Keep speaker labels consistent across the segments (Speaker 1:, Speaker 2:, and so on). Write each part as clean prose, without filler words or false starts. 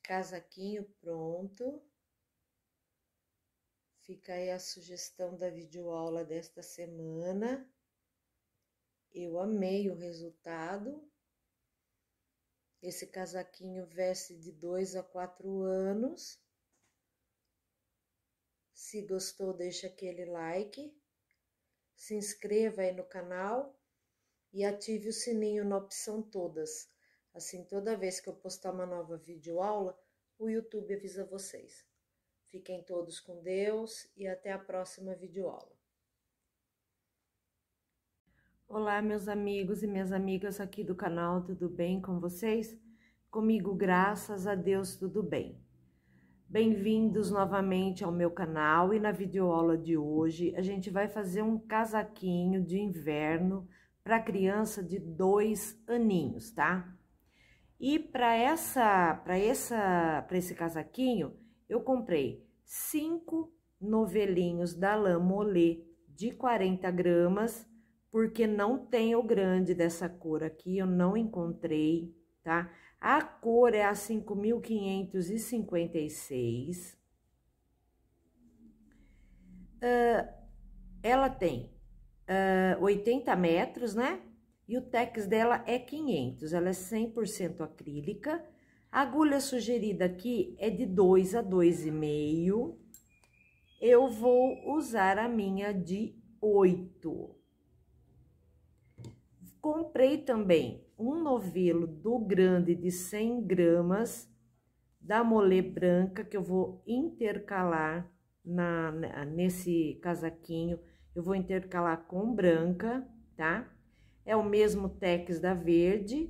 Speaker 1: Casaquinho pronto. Fica aí a sugestão da videoaula desta semana. Eu amei o resultado. Esse casaquinho veste de 2 a 4 anos. Se gostou, deixa aquele like. Se inscreva aí no canal e ative o sininho na opção todas. Assim, toda vez que eu postar uma nova videoaula, o YouTube avisa vocês. Fiquem todos com Deus e até a próxima videoaula. Olá, meus amigos e minhas amigas aqui do canal, tudo bem com vocês? Comigo, graças a Deus, tudo bem. Bem-vindos novamente ao meu canal e na videoaula de hoje a gente vai fazer um casaquinho de inverno para criança de 2 aninhos, tá? E para esse casaquinho, eu comprei 5 novelinhos da lã Mollet de 40 gramas, porque não tem o grande dessa cor aqui, eu não encontrei, tá? A cor é a 5.556. Ela tem 80 metros, né? E o tex dela é 500, ela é 100% acrílica. A agulha sugerida aqui é de 2 a 2,5. Eu vou usar a minha de 8. Comprei também um novelo do grande de 100 gramas da Mollet branca, que eu vou intercalar nesse casaquinho. Eu vou intercalar com branca, tá? É o mesmo tex da verde,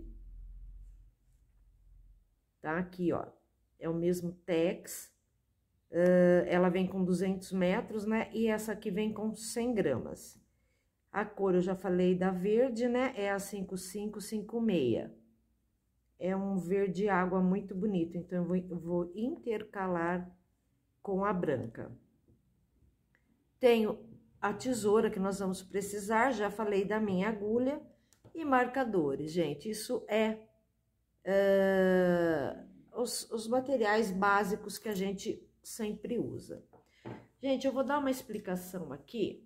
Speaker 1: tá? Aqui, ó, é o mesmo tex. Ela vem com 200 metros, né? E essa aqui vem com 100 gramas. A cor, eu já falei da verde, né? É a 5556. É um verde água muito bonito, então eu vou intercalar com a branca. Tenho a tesoura que nós vamos precisar, já falei da minha agulha. E marcadores, gente, isso é os materiais básicos que a gente sempre usa. Gente, eu vou dar uma explicação aqui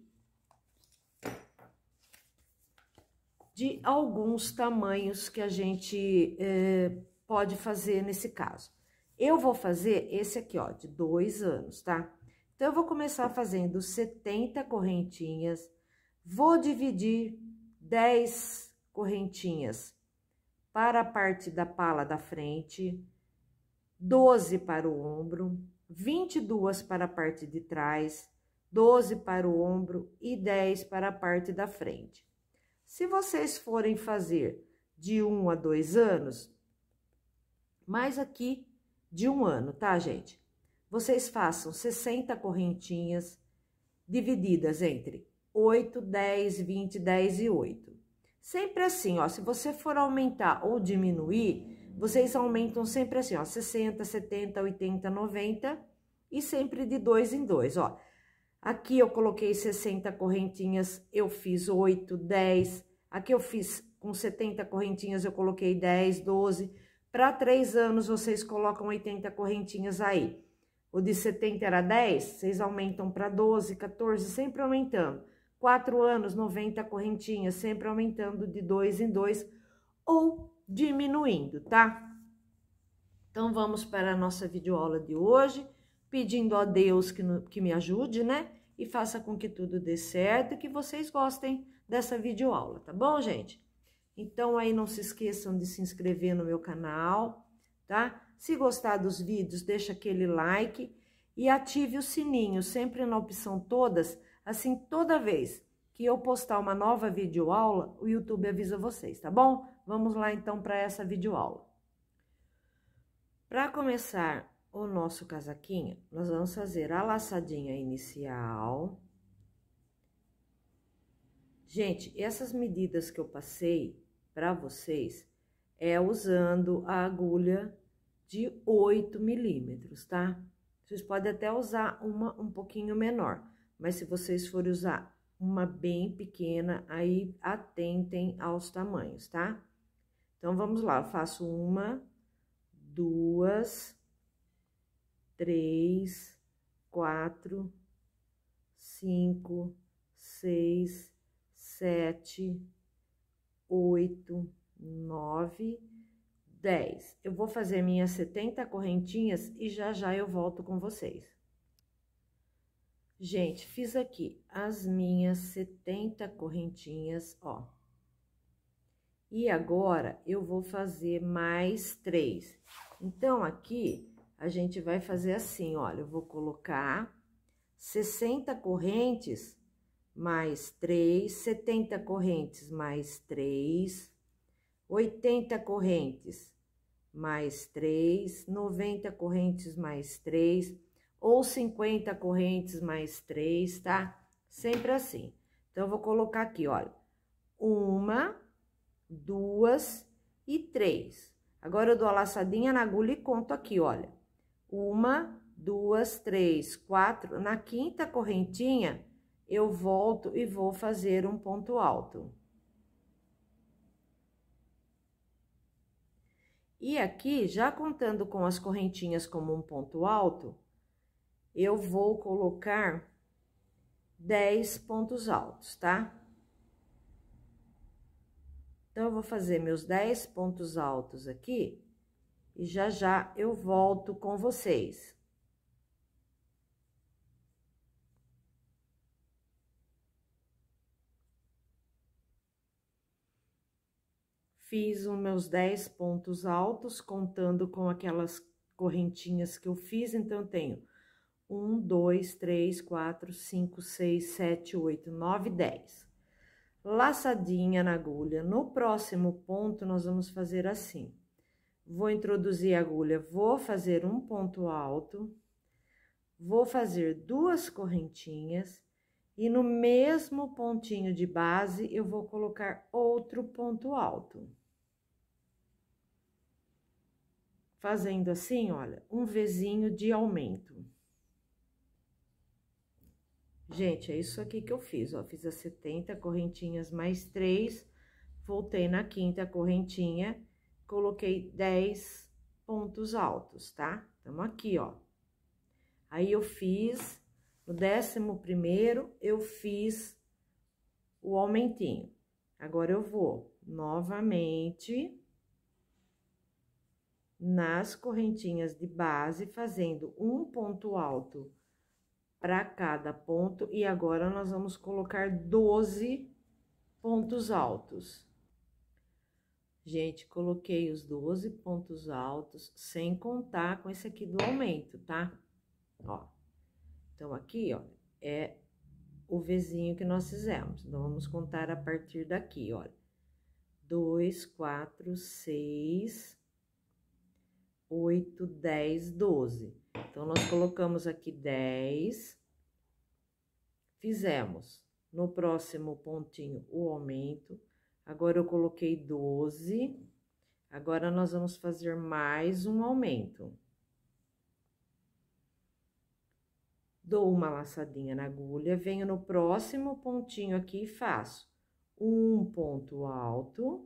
Speaker 1: de alguns tamanhos que a gente pode fazer nesse caso. Eu vou fazer esse aqui, ó, de 2 anos, tá? Então, eu vou começar fazendo 70 correntinhas, vou dividir 10 correntinhas para a parte da pala da frente, 12 para o ombro, 22 para a parte de trás, 12 para o ombro e 10 para a parte da frente. Se vocês forem fazer de 1 a 2 anos, mais aqui de 1 ano, tá, gente? Vocês façam 60 correntinhas divididas entre 8, 10, 20, 10 e 8. Sempre assim, ó, se você for aumentar ou diminuir, vocês aumentam sempre assim, ó, 60, 70, 80, 90 e sempre de 2 em 2, ó. Aqui eu coloquei 60 correntinhas, eu fiz 8, 10. Aqui eu fiz com 70 correntinhas, eu coloquei 10, 12. Para 3 anos, vocês colocam 80 correntinhas aí. O de 70 era 10, vocês aumentam para 12, 14, sempre aumentando. 4 anos, 90 correntinhas, sempre aumentando de 2 em 2 ou diminuindo, tá? Então, vamos para a nossa videoaula de hoje, pedindo a Deus que me ajude, né? E faça com que tudo dê certo e que vocês gostem dessa videoaula, tá bom, gente? Então, aí não se esqueçam de se inscrever no meu canal, tá? Se gostar dos vídeos, deixa aquele like e ative o sininho, sempre na opção todas, assim, toda vez que eu postar uma nova videoaula, o YouTube avisa vocês, tá bom? Vamos lá, então, para essa videoaula. Para começar o nosso casaquinho, nós vamos fazer a laçadinha inicial. Gente, essas medidas que eu passei para vocês é usando a agulha de 8 milímetros, tá? Vocês podem até usar uma um pouquinho menor, mas se vocês forem usar uma bem pequena, aí atentem aos tamanhos, tá? Então, vamos lá, eu faço 1, 2, 3, 4, 5, 6, 7, 8, 9, 10. Eu vou fazer minhas 70 correntinhas e já já eu volto com vocês. Gente, fiz aqui as minhas 70 correntinhas, ó. E agora, eu vou fazer mais 3. Então, aqui, a gente vai fazer assim, olha, eu vou colocar 60 correntes mais 3, 70 correntes mais 3, 80 correntes mais 3, 90 correntes mais 3, ou 50 correntes mais 3, tá? Sempre assim. Então, eu vou colocar aqui, olha, 1, 2 e 3. Agora, eu dou a laçadinha na agulha e conto aqui, olha. 1, 2, 3, 4. Na quinta correntinha, eu volto e vou fazer um ponto alto. E aqui, já contando com as correntinhas como um ponto alto, eu vou colocar 10 pontos altos, tá? Então, eu vou fazer meus 10 pontos altos aqui e já já eu volto com vocês. Fiz os meus 10 pontos altos, contando com aquelas correntinhas que eu fiz, então, eu tenho 1, 2, 3, 4, 5, 6, 7, 8, 9, 10. Laçadinha na agulha. No próximo ponto, nós vamos fazer assim. Vou introduzir a agulha, vou fazer um ponto alto, vou fazer 2 correntinhas, e no mesmo pontinho de base, eu vou colocar outro ponto alto. Fazendo assim, olha, um Vzinho de aumento. Gente, é isso aqui que eu fiz, ó. Fiz as 70 correntinhas mais 3, voltei na quinta correntinha, coloquei 10 pontos altos, tá? Tamo aqui, ó. Aí, eu fiz, no 11º, eu fiz o aumentinho. Agora, eu vou novamente nas correntinhas de base, fazendo um ponto alto para cada ponto, e agora nós vamos colocar 12 pontos altos. Gente, coloquei os 12 pontos altos, sem contar com esse aqui do aumento, tá? Ó, então, aqui, ó, é o Vzinho que nós fizemos. Então, vamos contar a partir daqui, olha. 2, 4, 6, 8, 10, 12. Então, nós colocamos aqui 10, fizemos no próximo pontinho o aumento, agora eu coloquei 12, agora nós vamos fazer mais um aumento. Dou uma laçadinha na agulha, venho no próximo pontinho aqui e faço um ponto alto,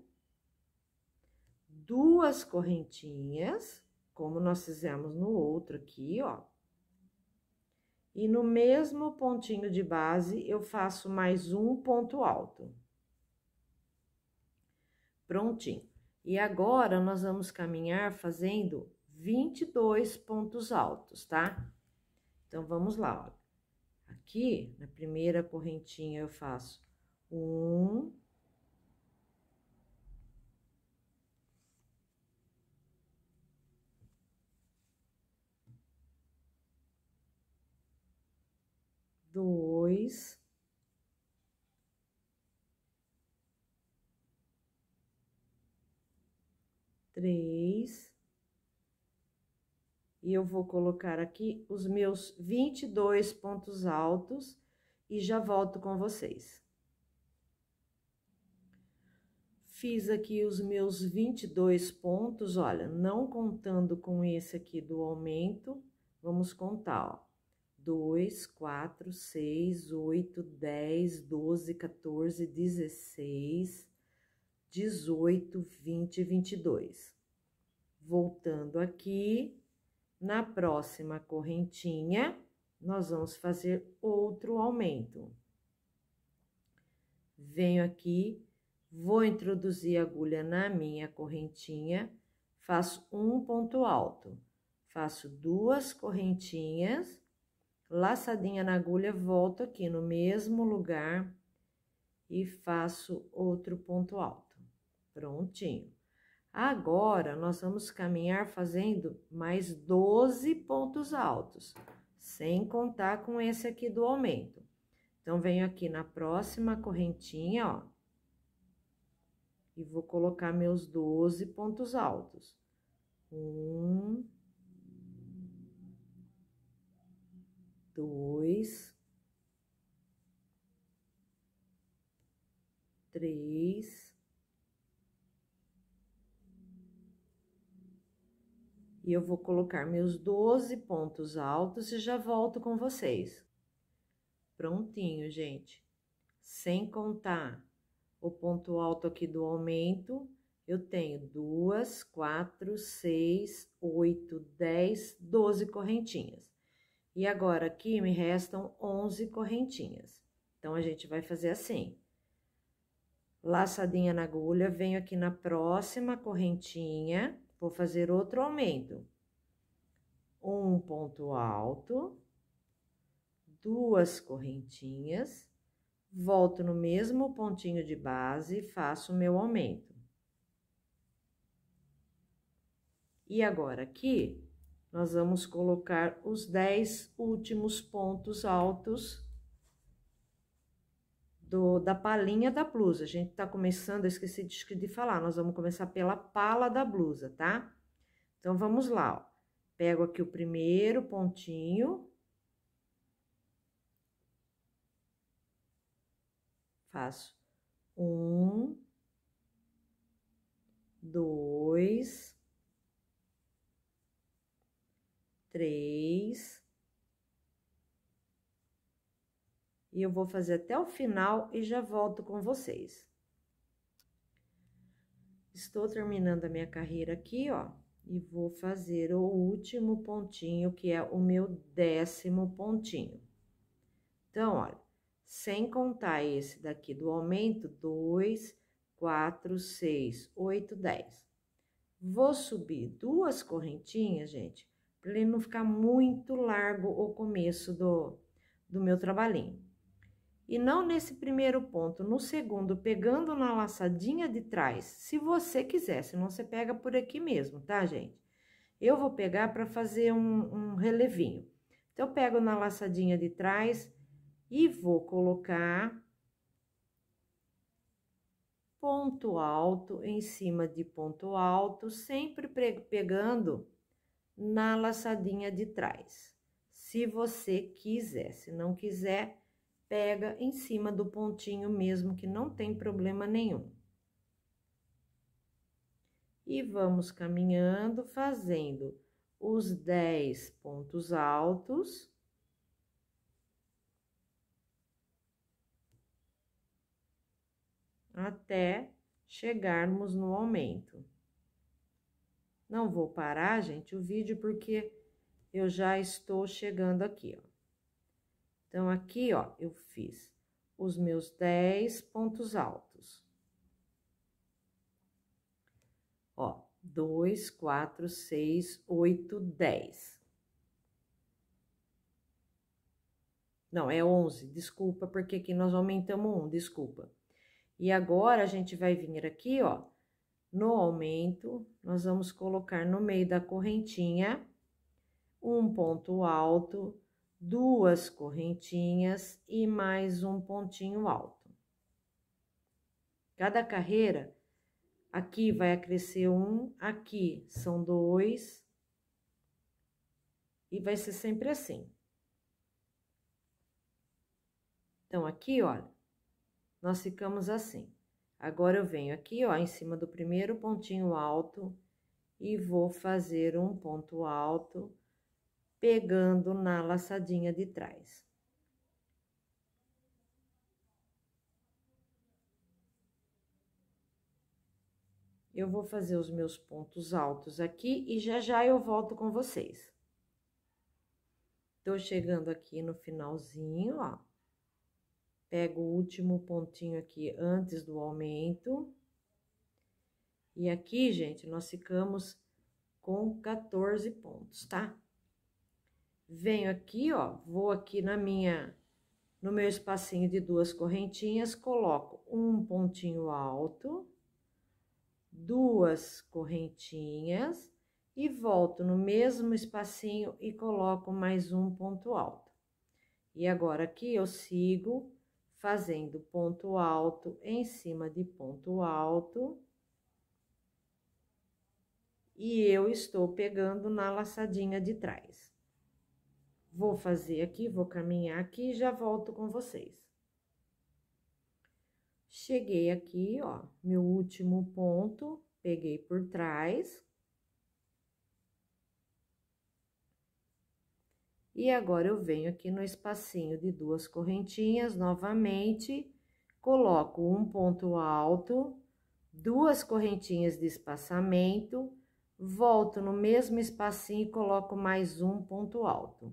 Speaker 1: 2 correntinhas, como nós fizemos no outro aqui, ó. E no mesmo pontinho de base, eu faço mais um ponto alto. Prontinho. E agora, nós vamos caminhar fazendo 22 pontos altos, tá? Então, vamos lá, ó. Aqui, na primeira correntinha, eu faço 1... 2, 3, e eu vou colocar aqui os meus 22 pontos altos e já volto com vocês. Fiz aqui os meus 22 pontos, olha, não contando com esse aqui do aumento, vamos contar, ó. 2, 4, 6, 8, 10, 12, 14, 16, 18, 20 e 22. Voltando aqui, Na próxima correntinha, nós vamos fazer outro aumento. Venho aqui, vou introduzir a agulha na minha correntinha, faço um ponto alto, faço 2 correntinhas, laçadinha na agulha, volto aqui no mesmo lugar e faço outro ponto alto. Prontinho. Agora, nós vamos caminhar fazendo mais 12 pontos altos, sem contar com esse aqui do aumento. Então, venho aqui na próxima correntinha, ó, e vou colocar meus 12 pontos altos. 1, 2, 3, e eu vou colocar meus 12 pontos altos e já volto com vocês. Prontinho, gente. Sem contar o ponto alto aqui do aumento, eu tenho 2, 4, 6, 8, 10, 12 correntinhas. E agora, aqui me restam 11 correntinhas. Então, a gente vai fazer assim. Laçadinha na agulha, venho aqui na próxima correntinha, vou fazer outro aumento. Um ponto alto, 2 correntinhas, volto no mesmo pontinho de base e faço o meu aumento. E agora, aqui, nós vamos colocar os 10 últimos pontos altos da palhinha da blusa. A gente tá começando, eu esqueci de falar, nós vamos começar pela pala da blusa, tá? Então, vamos lá, ó. Pego aqui o primeiro pontinho. Faço 1, 2, 3. E eu vou fazer até o final e já volto com vocês. Estou terminando a minha carreira aqui, ó, e vou fazer o último pontinho, que é o meu 10º pontinho. Então, olha, sem contar esse daqui do aumento, 2, 4, 6, 8, 10. Vou subir 2 correntinhas, gente, para ele não ficar muito largo o começo do meu trabalhinho. E não nesse primeiro ponto, no segundo, pegando na laçadinha de trás, se você quiser, senão você pega por aqui mesmo, tá, gente? Eu vou pegar para fazer um relevinho. Então, eu pego na laçadinha de trás e vou colocar ponto alto em cima de ponto alto, sempre pegando na laçadinha de trás. Se você quiser, se não quiser, pega em cima do pontinho mesmo, que não tem problema nenhum. E vamos caminhando, fazendo os 10 pontos altos. Até chegarmos no aumento. Não vou parar, gente, o vídeo, porque eu já estou chegando aqui, ó. Então, aqui, ó, eu fiz os meus 10 pontos altos. Ó, 2, 4, 6, 8, 10. Não, é 11, desculpa, porque aqui nós aumentamos 1, desculpa. E agora, a gente vai vir aqui, ó, no aumento, nós vamos colocar no meio da correntinha um ponto alto, 2 correntinhas e mais um pontinho alto. Cada carreira, aqui vai acrescer 1, aqui são 2, e vai ser sempre assim. Então, aqui, olha, nós ficamos assim. Agora, eu venho aqui, ó, em cima do primeiro pontinho alto e vou fazer um ponto alto, pegando na laçadinha de trás. Eu vou fazer os meus pontos altos aqui e já já eu volto com vocês. Tô chegando aqui no finalzinho, ó. Pego o último pontinho aqui antes do aumento. E aqui, gente, nós ficamos com 14 pontos, tá? Venho aqui, ó, vou aqui no meu espacinho de 2 correntinhas, coloco um pontinho alto, 2 correntinhas e volto no mesmo espacinho e coloco mais um ponto alto. E agora aqui eu sigo fazendo ponto alto em cima de ponto alto. E eu estou pegando na laçadinha de trás. Vou fazer aqui, vou caminhar aqui e já volto com vocês. Cheguei aqui, ó, meu último ponto, peguei por trás. E agora eu venho aqui no espacinho de 2 correntinhas, novamente, coloco um ponto alto, 2 correntinhas de espaçamento, volto no mesmo espacinho e coloco mais um ponto alto.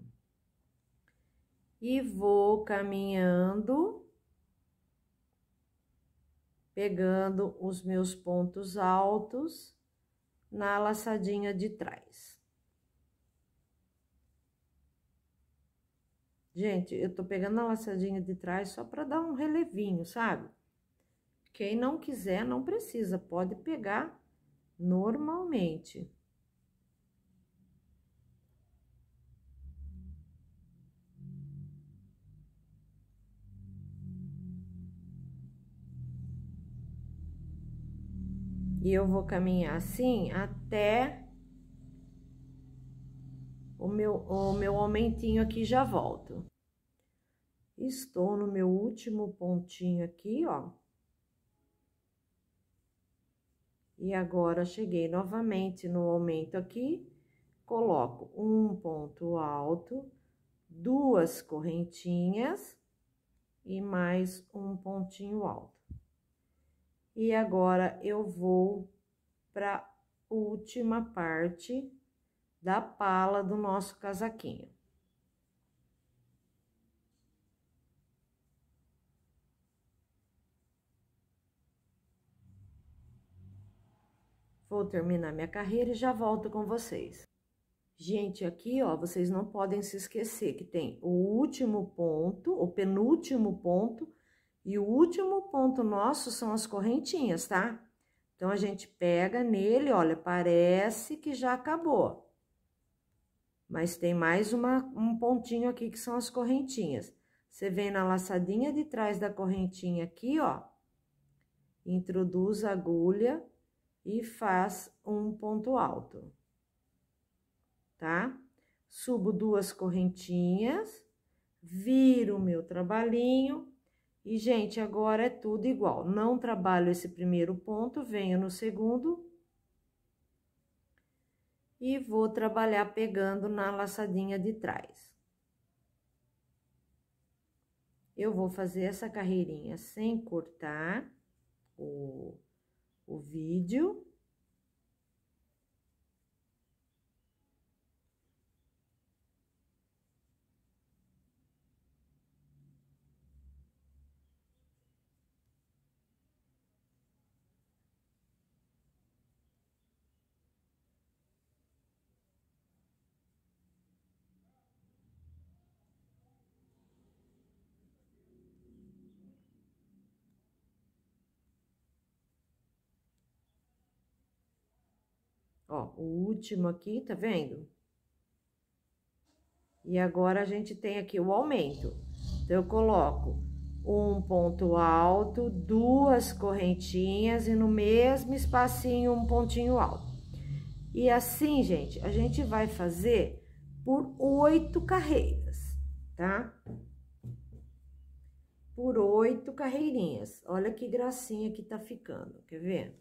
Speaker 1: E vou caminhando, pegando os meus pontos altos na laçadinha de trás. Gente, eu tô pegando a laçadinha de trás só para dar um relevinho, sabe? Quem não quiser, não precisa, pode pegar normalmente. E eu vou caminhar assim até o meu aumentinho aqui, já volto. Estou no meu último pontinho aqui, ó. E agora, cheguei novamente no aumento aqui, coloco um ponto alto, 2 correntinhas e mais um pontinho alto. E agora, eu vou para a última parte da pala do nosso casaquinho. Vou terminar minha carreira e já volto com vocês. Gente, aqui, ó, vocês não podem se esquecer que tem o último ponto, o penúltimo ponto, e o último ponto nosso são as correntinhas, tá? Então, a gente pega nele, olha, parece que já acabou. Mas tem mais um pontinho aqui que são as correntinhas. Você vem na laçadinha de trás da correntinha aqui, ó, introduz a agulha e faz um ponto alto, tá? Subo 2 correntinhas, viro o meu trabalhinho e, gente, agora é tudo igual. Não trabalho esse primeiro ponto, venho no segundo e vou trabalhar pegando na laçadinha de trás. Eu vou fazer essa carreirinha sem cortar o vídeo. Ó, o último aqui, tá vendo? E agora, a gente tem aqui o aumento. Então, eu coloco um ponto alto, 2 correntinhas e no mesmo espacinho um pontinho alto. E assim, gente, a gente vai fazer por 8 carreiras, tá? Por 8 carreirinhas. Olha que gracinha que tá ficando, quer ver?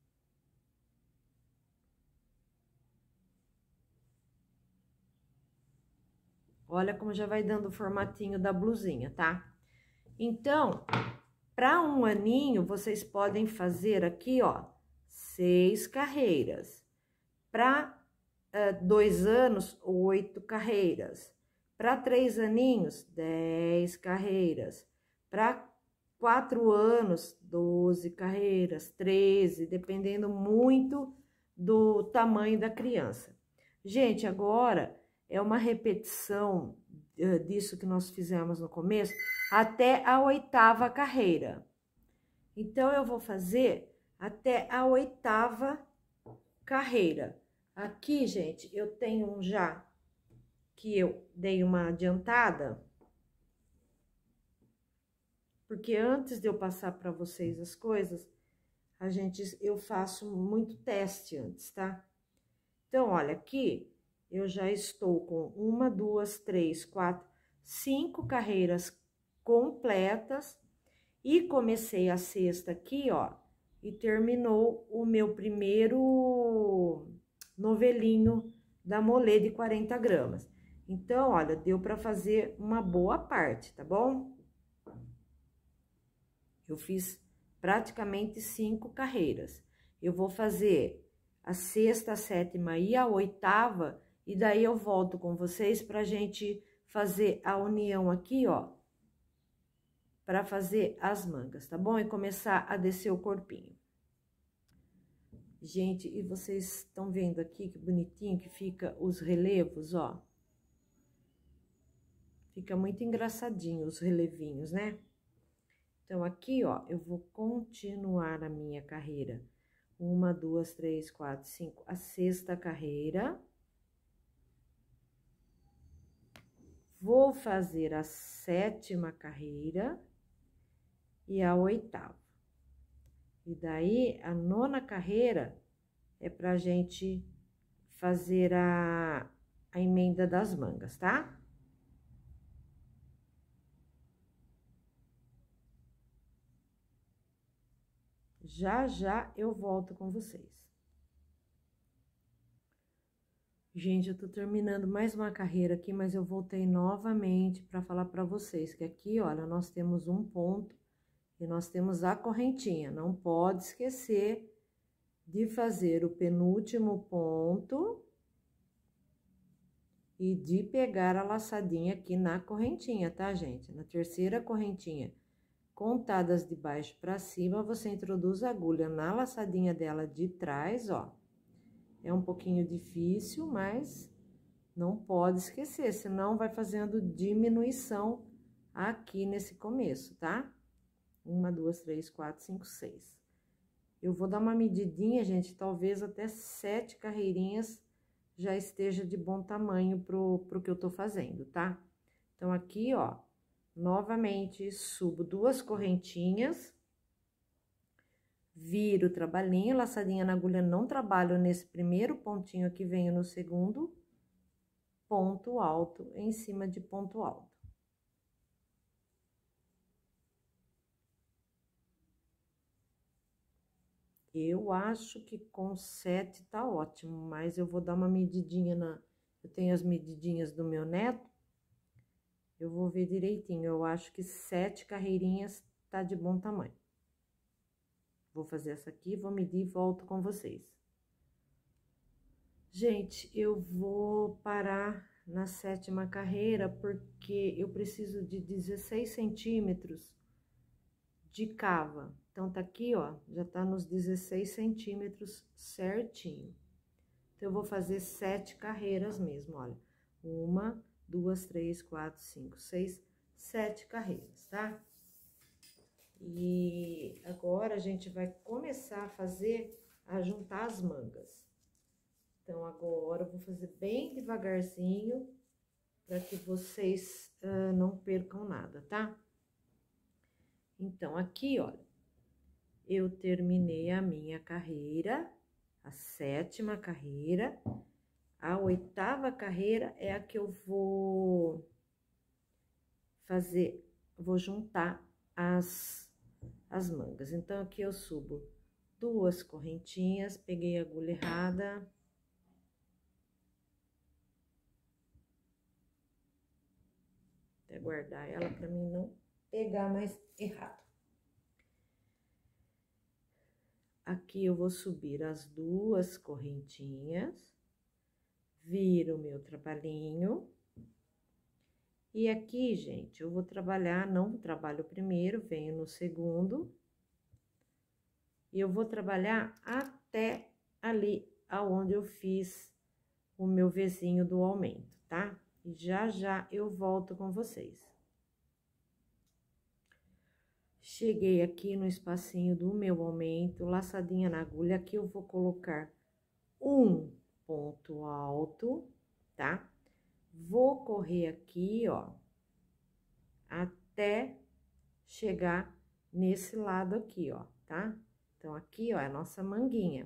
Speaker 1: Olha como já vai dando o formatinho da blusinha, tá? Então, para um aninho, vocês podem fazer aqui, ó, 6 carreiras. Para 2 anos, 8 carreiras. Para 3 aninhos, 10 carreiras. Para 4 anos, 12 carreiras, 13, dependendo muito do tamanho da criança. Gente, agora é uma repetição disso que nós fizemos no começo, até a 8ª carreira. Então, eu vou fazer até a 8ª carreira. Aqui, gente, eu tenho um já que eu dei uma adiantada, porque antes de eu passar para vocês as coisas, eu faço muito teste antes, tá? Então, olha, aqui eu já estou com 1, 2, 3, 4, 5 carreiras completas e comecei a 6ª aqui, ó, e terminou o meu primeiro novelinho da Molê de 40 gramas. Então, olha, deu para fazer uma boa parte, tá bom? Eu fiz praticamente 5 carreiras. Eu vou fazer a 6ª, a 7ª e a 8ª, e daí eu volto com vocês pra gente fazer a união aqui, ó, para fazer as mangas, tá bom? E começar a descer o corpinho. Gente, e vocês estão vendo aqui que bonitinho que fica os relevos, ó? Fica muito engraçadinho os relevinhos, né? Então, aqui, ó, eu vou continuar a minha carreira. 1, 2, 3, 4, 5, a 6ª carreira. Vou fazer a 7ª carreira e a 8ª. E daí, a 9ª carreira é pra gente fazer a emenda das mangas, tá? Já, já eu volto com vocês. Gente, eu tô terminando mais uma carreira aqui, mas eu voltei novamente para falar para vocês que aqui, olha, nós temos um ponto e nós temos a correntinha. Não pode esquecer de fazer o penúltimo ponto e de pegar a laçadinha aqui na correntinha, tá, gente? Na 3ª correntinha, contadas de baixo para cima, você introduz a agulha na laçadinha dela de trás, ó. É um pouquinho difícil, mas não pode esquecer, senão vai fazendo diminuição aqui nesse começo, tá? 1, 2, 3, 4, 5, 6. Eu vou dar uma medidinha, gente, talvez até 7 carreirinhas já esteja de bom tamanho pro que eu tô fazendo, tá? Então, aqui, ó, novamente, subo 2 correntinhas, viro o trabalhinho, laçadinha na agulha, não trabalho nesse primeiro pontinho aqui, venho no segundo ponto alto, em cima de ponto alto. Eu acho que com 7 tá ótimo, mas eu vou dar uma medidinha eu tenho as medidinhas do meu neto, eu vou ver direitinho, eu acho que 7 carreirinhas tá de bom tamanho. Vou fazer essa aqui, vou medir e volto com vocês. Gente, eu vou parar na 7ª carreira, porque eu preciso de 16 centímetros de cava. Então, tá aqui, ó, já tá nos 16 centímetros certinho. Então, eu vou fazer 7 carreiras mesmo, olha. 1, 2, 3, 4, 5, 6, 7 carreiras, tá? E agora, a gente vai começar a juntar as mangas. Então, agora, eu vou fazer bem devagarzinho, para que vocês não percam nada, tá? Então, aqui, olha, eu terminei a minha carreira, a 7ª carreira, a 8ª carreira é a que eu vou fazer, vou juntar as mangas. Então, aqui eu subo 2 correntinhas, peguei a agulha errada. Até guardar ela para mim não pegar mais errado. Aqui eu vou subir as 2 correntinhas, viro o meu trabalhinho E aqui, gente, eu vou trabalhar, não trabalho o primeiro, venho no segundo. E eu vou trabalhar até ali aonde eu fiz o meu Vzinho do aumento, tá? E já eu volto com vocês. Cheguei aqui no espacinho do meu aumento, laçadinha na agulha, aqui eu vou colocar um ponto alto, tá? Vou correr aqui, ó, até chegar nesse lado aqui, ó, tá? Então, aqui, ó, é a nossa manguinha.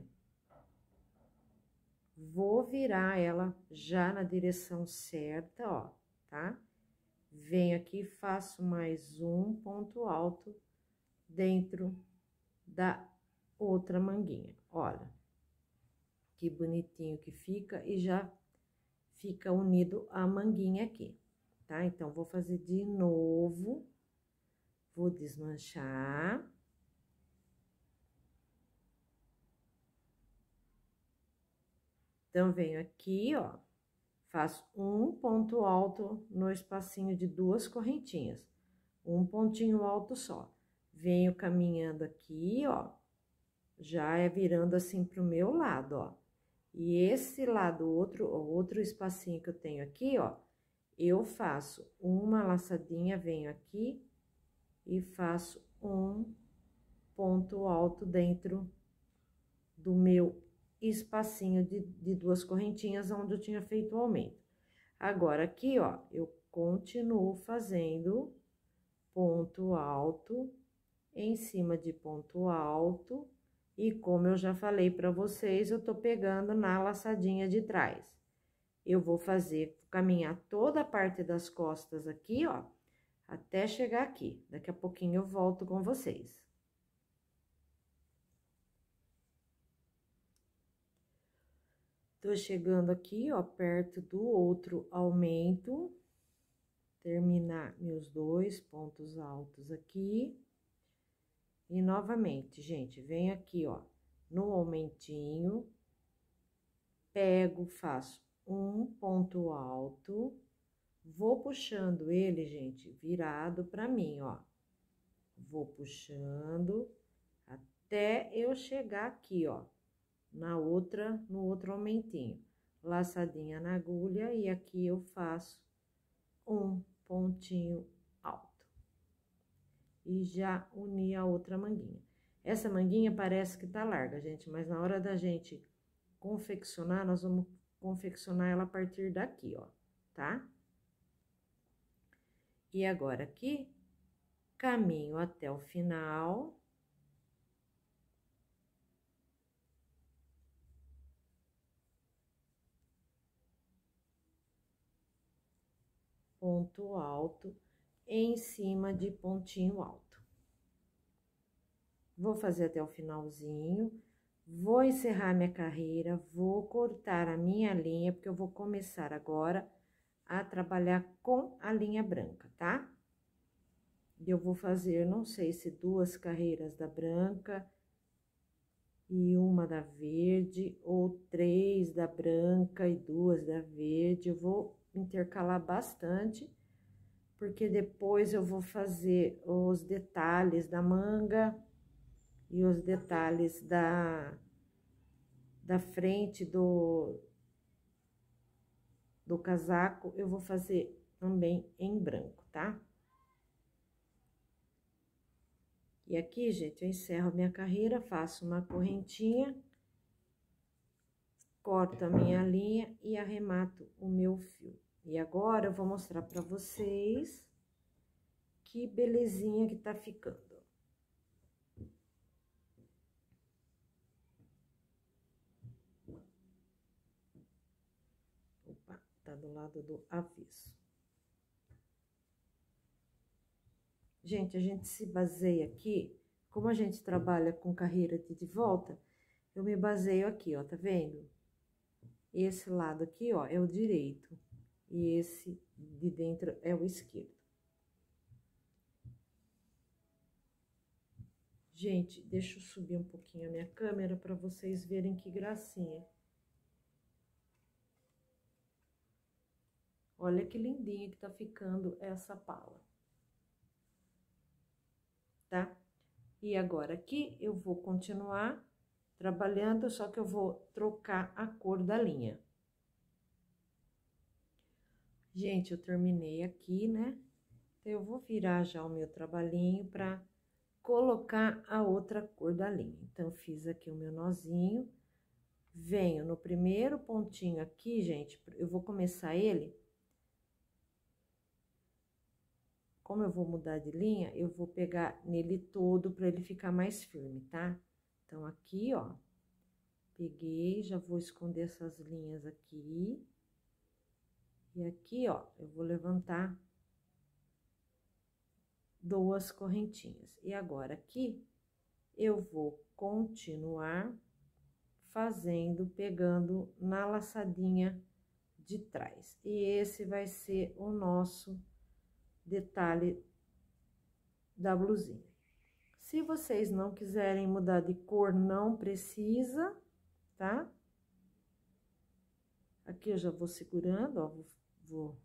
Speaker 1: Vou virar ela já na direção certa, ó, tá? Venho aqui, faço mais um ponto alto dentro da outra manguinha. Olha, que bonitinho que fica e já fica unido a manguinha aqui, tá? Então, vou fazer de novo, vou desmanchar. Então, venho aqui, ó, faço um ponto alto no espacinho de duas correntinhas, um pontinho alto só. Venho caminhando aqui, ó, já é virando assim pro meu lado, ó. E esse lado, outro espacinho que eu tenho aqui, ó, eu faço uma laçadinha, venho aqui e faço um ponto alto dentro do meu espacinho de duas correntinhas onde eu tinha feito o aumento. Agora, aqui, ó, eu continuo fazendo ponto alto em cima de ponto alto, e como eu já falei para vocês, eu tô pegando na laçadinha de trás. Eu vou fazer, caminhar toda a parte das costas aqui, ó, até chegar aqui. Daqui a pouquinho eu volto com vocês. Tô chegando aqui, ó, perto do outro aumento, terminar meus dois pontos altos aqui. E novamente, gente, venho aqui, ó, no aumentinho, pego, faço um ponto alto, vou puxando ele, gente, virado pra mim, ó. Vou puxando até eu chegar aqui, ó, no outro aumentinho. Laçadinha na agulha e aqui eu faço um pontinho alto. E já uni a outra manguinha. Essa manguinha parece que tá larga, gente, mas na hora da gente confeccionar, nós vamos confeccionar ela a partir daqui, ó, tá? E agora aqui, caminho até o final. Ponto alto em cima de pontinho alto. Vou fazer até o finalzinho, vou encerrar minha carreira, vou cortar a minha linha, porque eu vou começar agora a trabalhar com a linha branca, tá? Eu vou fazer, não sei se 2 carreiras da branca e uma da verde, ou 3 da branca e 2 da verde. Eu vou intercalar bastante, porque depois eu vou fazer os detalhes da manga e os detalhes da frente do casaco, eu vou fazer também em branco, tá? E aqui, gente, eu encerro minha carreira, faço uma correntinha, corto a minha linha e arremato o meu fio. E agora, eu vou mostrar pra vocês que belezinha que tá ficando. Opa, tá do lado do avesso. Gente, a gente se baseia aqui, como a gente trabalha com carreira de volta, eu me baseio aqui, ó, tá vendo? Esse lado aqui, ó, é o direito, e esse de dentro é o esquerdo. Gente, deixa eu subir um pouquinho a minha câmera para vocês verem que gracinha. Olha que lindinha que tá ficando essa pala, tá? E agora aqui eu vou continuar trabalhando, só que eu vou trocar a cor da linha. Gente, eu terminei aqui, né? Então, eu vou virar já o meu trabalhinho pra colocar a outra cor da linha. Então, fiz aqui o meu nozinho, venho no primeiro pontinho aqui, gente, eu vou começar ele. Como eu vou mudar de linha, eu vou pegar nele todo pra ele ficar mais firme, tá? Então, aqui, ó, peguei, já vou esconder essas linhas aqui. E aqui, ó, eu vou levantar 2 correntinhas. E agora, aqui, eu vou continuar fazendo, pegando na laçadinha de trás. E esse vai ser o nosso detalhe da blusinha. Se vocês não quiserem mudar de cor, não precisa, tá? Aqui eu já vou segurando, ó, vou...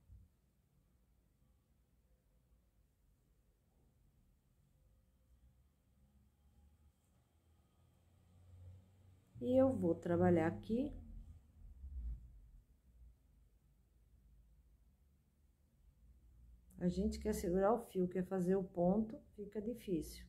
Speaker 1: E eu vou trabalhar aqui. A gente quer segurar o fio, quer fazer o ponto, fica difícil.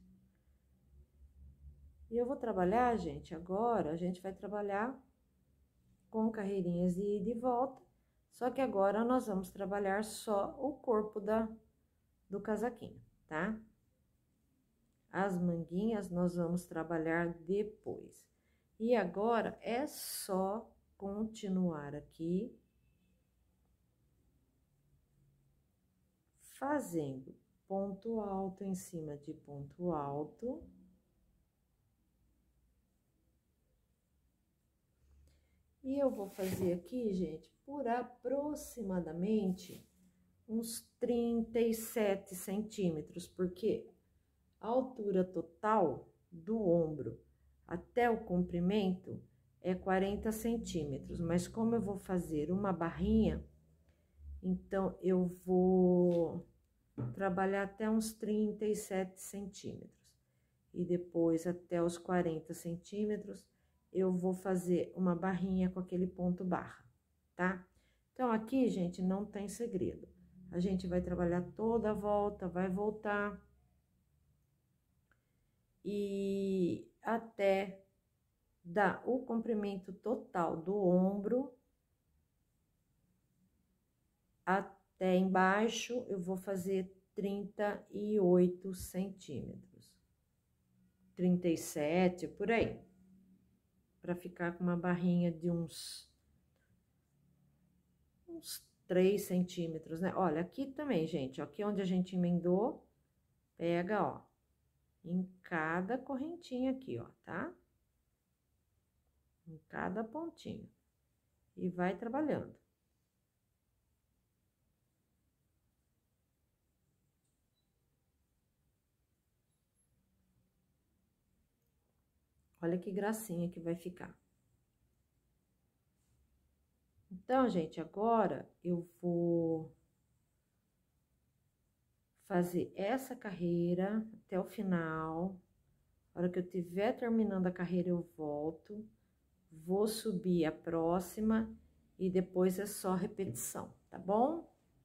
Speaker 1: E eu vou trabalhar, gente, agora, a gente vai trabalhar com carreirinhas de ida e volta, só que agora nós vamos trabalhar só o corpo do casaquinho, tá? As manguinhas nós vamos trabalhar depois. E agora é só continuar aqui fazendo ponto alto em cima de ponto alto. E eu vou fazer aqui, gente, por aproximadamente uns 37 centímetros, porque a altura total do ombro até o comprimento é 40 centímetros, mas como eu vou fazer uma barrinha, então eu vou trabalhar até uns 37 centímetros. E depois até os 40 centímetros, eu vou fazer uma barrinha com aquele ponto barra, tá? Então, aqui, gente, não tem segredo. A gente vai trabalhar toda a volta, vai voltar. E até dar o comprimento total do ombro. Até embaixo, eu vou fazer 38 centímetros. 37, por aí. Pra ficar com uma barrinha de uns 3 centímetros, né? Olha, aqui também, gente, ó, aqui onde a gente emendou, pega, ó, em cada correntinha aqui, ó, tá? Em cada pontinho. E vai trabalhando. Olha que gracinha que vai ficar. Então, gente, agora eu vou fazer essa carreira até o final. A hora que eu tiver terminando a carreira, eu volto. Vou subir a próxima e depois é só repetição, tá bom?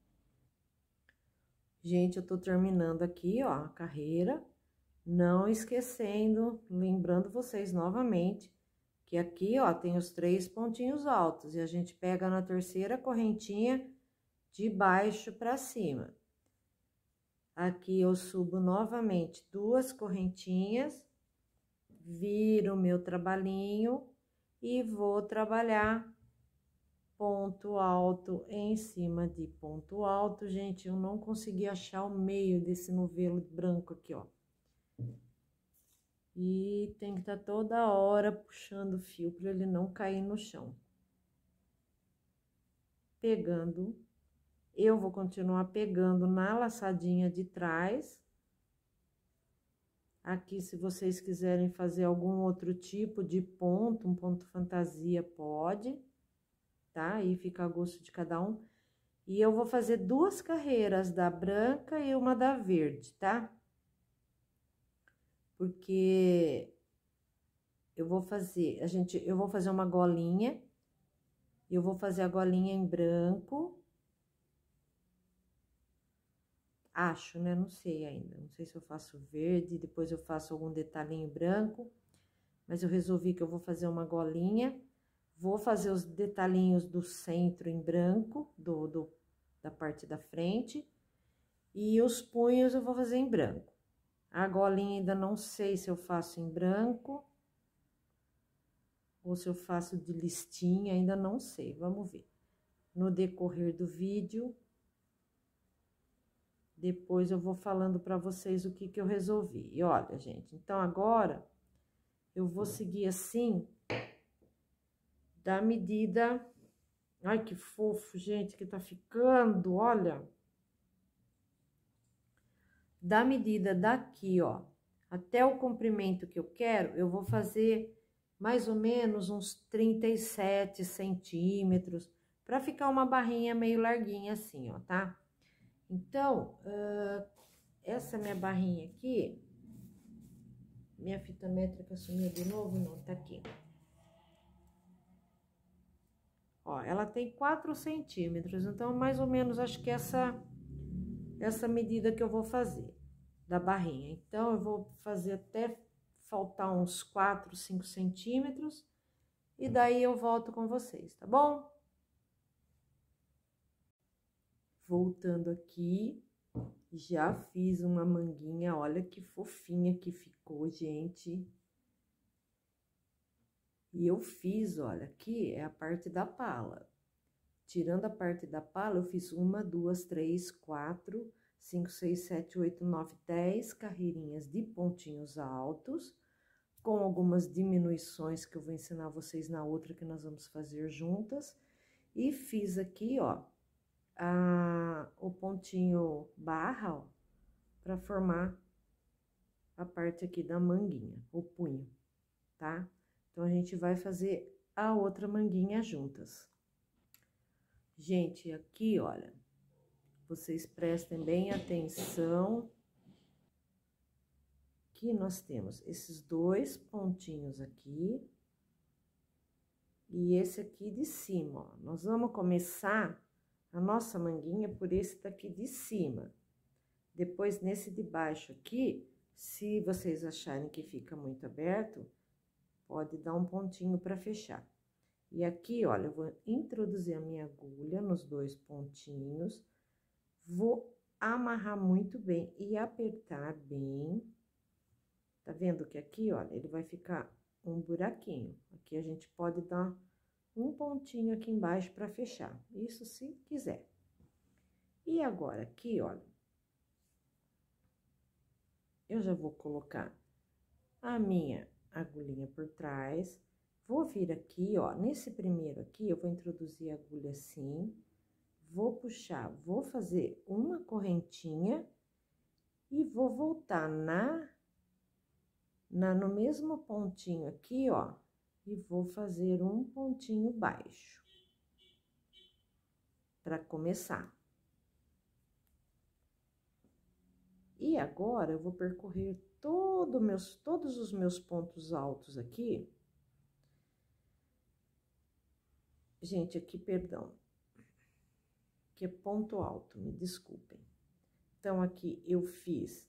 Speaker 1: Gente, eu tô terminando aqui, ó, a carreira. Não esquecendo, lembrando vocês novamente, que aqui, ó, tem os 3 pontinhos altos. E a gente pega na terceira correntinha de baixo pra cima. Aqui eu subo novamente 2 correntinhas, viro o meu trabalhinho e vou trabalhar ponto alto em cima de ponto alto. Gente, eu não consegui achar o meio desse novelo branco aqui, ó. E tem que estar toda hora puxando o fio para ele não cair no chão. Pegando, eu vou continuar pegando na laçadinha de trás. Aqui, se vocês quiserem fazer algum outro tipo de ponto, um ponto fantasia, pode, tá? Aí fica a gosto de cada um. E eu vou fazer 2 carreiras da branca e uma da verde, tá? Porque eu vou fazer, eu vou fazer uma golinha, eu vou fazer a golinha em branco. Acho, né? Não sei ainda. Não sei se eu faço verde, depois eu faço algum detalhinho branco. Mas eu resolvi que eu vou fazer uma golinha. Vou fazer os detalhinhos do centro em branco, da parte da frente. E os punhos eu vou fazer em branco. A golinha ainda não sei se eu faço em branco. Ou se eu faço de listinha, ainda não sei. Vamos ver. No decorrer do vídeo... Depois eu vou falando para vocês o que eu resolvi. E olha, gente, então agora eu vou seguir assim, da medida... Ai, que fofo, gente, que tá ficando, olha. Da medida daqui, ó, até o comprimento que eu quero, eu vou fazer mais ou menos uns 37 centímetros, para ficar uma barrinha meio larguinha assim, ó, tá? Então, essa minha barrinha aqui, minha fita métrica sumiu de novo? Não, tá aqui. Ó, ela tem 4 centímetros, então mais ou menos acho que essa medida que eu vou fazer da barrinha. Então, eu vou fazer até faltar uns 4, 5 centímetros e daí eu volto com vocês, tá bom? Voltando aqui, já fiz uma manguinha, olha que fofinha que ficou, gente. E eu fiz, olha, aqui é a parte da pala. Tirando a parte da pala, eu fiz 1, 2, 3, 4, 5, 6, 7, 8, 9, 10 carreirinhas de pontinhos altos, com algumas diminuições que eu vou ensinar vocês na outra que nós vamos fazer juntas. E fiz aqui, ó, o pontinho barra, ó, para formar a parte aqui da manguinha, o punho, tá? Então, a gente vai fazer a outra manguinha juntas. Gente, aqui, olha, vocês prestem bem atenção. Aqui nós temos esses 2 pontinhos aqui. E esse aqui de cima, ó. Nós vamos começar a nossa manguinha por esse daqui de cima. Depois, nesse de baixo aqui, se vocês acharem que fica muito aberto, pode dar um pontinho para fechar. E aqui, olha, eu vou introduzir a minha agulha nos 2 pontinhos, vou amarrar muito bem e apertar bem. Tá vendo que aqui, olha, ele vai ficar um buraquinho. Aqui a gente pode dar um pontinho aqui embaixo para fechar, isso se quiser. E agora, aqui, olha, eu já vou colocar a minha agulhinha por trás. Vou vir aqui, ó, nesse primeiro aqui, eu vou introduzir a agulha assim, vou puxar, vou fazer uma correntinha e vou voltar no mesmo pontinho aqui, ó, e vou fazer um pontinho baixo para começar. E agora, eu vou percorrer todos os meus pontos altos aqui. Gente, aqui, perdão, que é ponto alto, me desculpem. Então, aqui eu fiz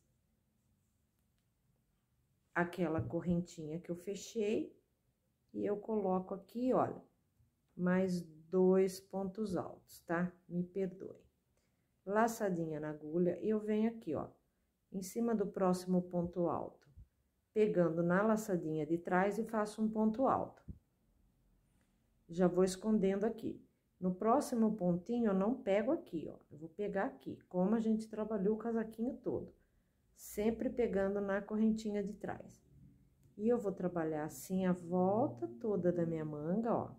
Speaker 1: aquela correntinha que eu fechei e eu coloco aqui, olha, mais 2 pontos altos, tá? Me perdoe. Laçadinha na agulha, eu venho aqui, ó, em cima do próximo ponto alto, pegando na laçadinha de trás e faço um ponto alto. Já vou escondendo aqui. No próximo pontinho, eu não pego aqui, ó, eu vou pegar aqui, como a gente trabalhou o casaquinho todo, sempre pegando na correntinha de trás. E eu vou trabalhar assim a volta toda da minha manga, ó.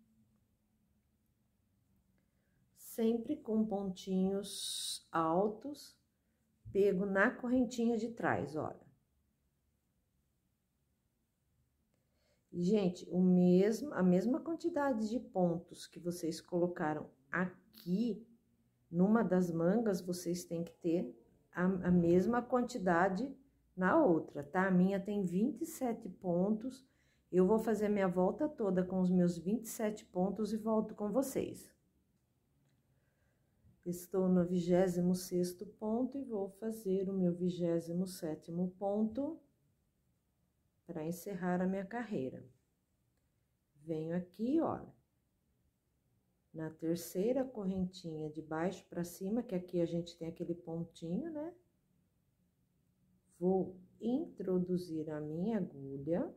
Speaker 1: Sempre com pontinhos altos, pego na correntinha de trás, olha. Gente, a mesma quantidade de pontos que vocês colocaram aqui, Numa das mangas, vocês têm que ter a mesma quantidade na outra, tá? A minha tem 27 pontos. Eu vou fazer a minha volta toda com os meus 27 pontos e volto com vocês. Estou no 26º ponto e vou fazer o meu 27º ponto para encerrar a minha carreira. Venho aqui, olha, na terceira correntinha de baixo para cima, que aqui a gente tem aquele pontinho, né? Vou introduzir a minha agulha.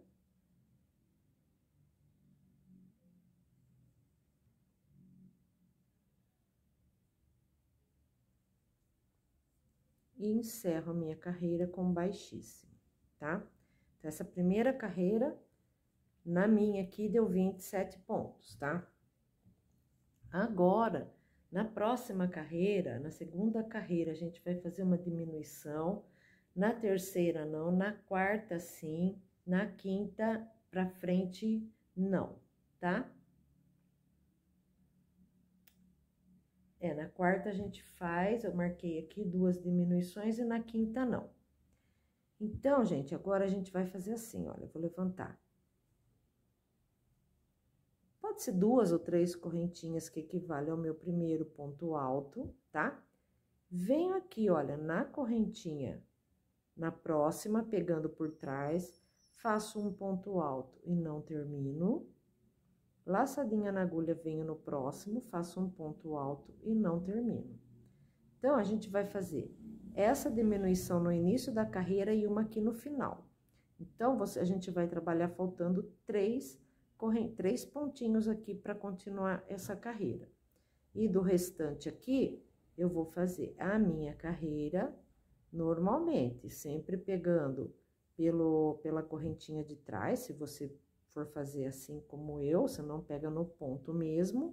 Speaker 1: E encerro a minha carreira com baixíssimo, tá? Então, essa primeira carreira, na minha aqui, deu 27 pontos, tá? Agora, na próxima carreira, na segunda carreira, a gente vai fazer uma diminuição, na terceira não, na quarta sim, na quinta pra frente não, tá? Na quarta a gente faz, eu marquei aqui 2 diminuições e na quinta não. Então, gente, agora a gente vai fazer assim, olha, eu vou levantar. Pode ser 2 ou 3 correntinhas que equivalem ao meu primeiro ponto alto, tá? Venho aqui, olha, na correntinha, na próxima, pegando por trás, faço um ponto alto e não termino. Laçadinha na agulha, venho no próximo, faço um ponto alto e não termino. Então, a gente vai fazer essa diminuição no início da carreira e uma aqui no final. Então, a gente vai trabalhar faltando 3 pontinhos aqui para continuar essa carreira. E do restante aqui, eu vou fazer a minha carreira normalmente, sempre pegando pela correntinha de trás, se você for fazer assim como eu, você não pega no ponto mesmo.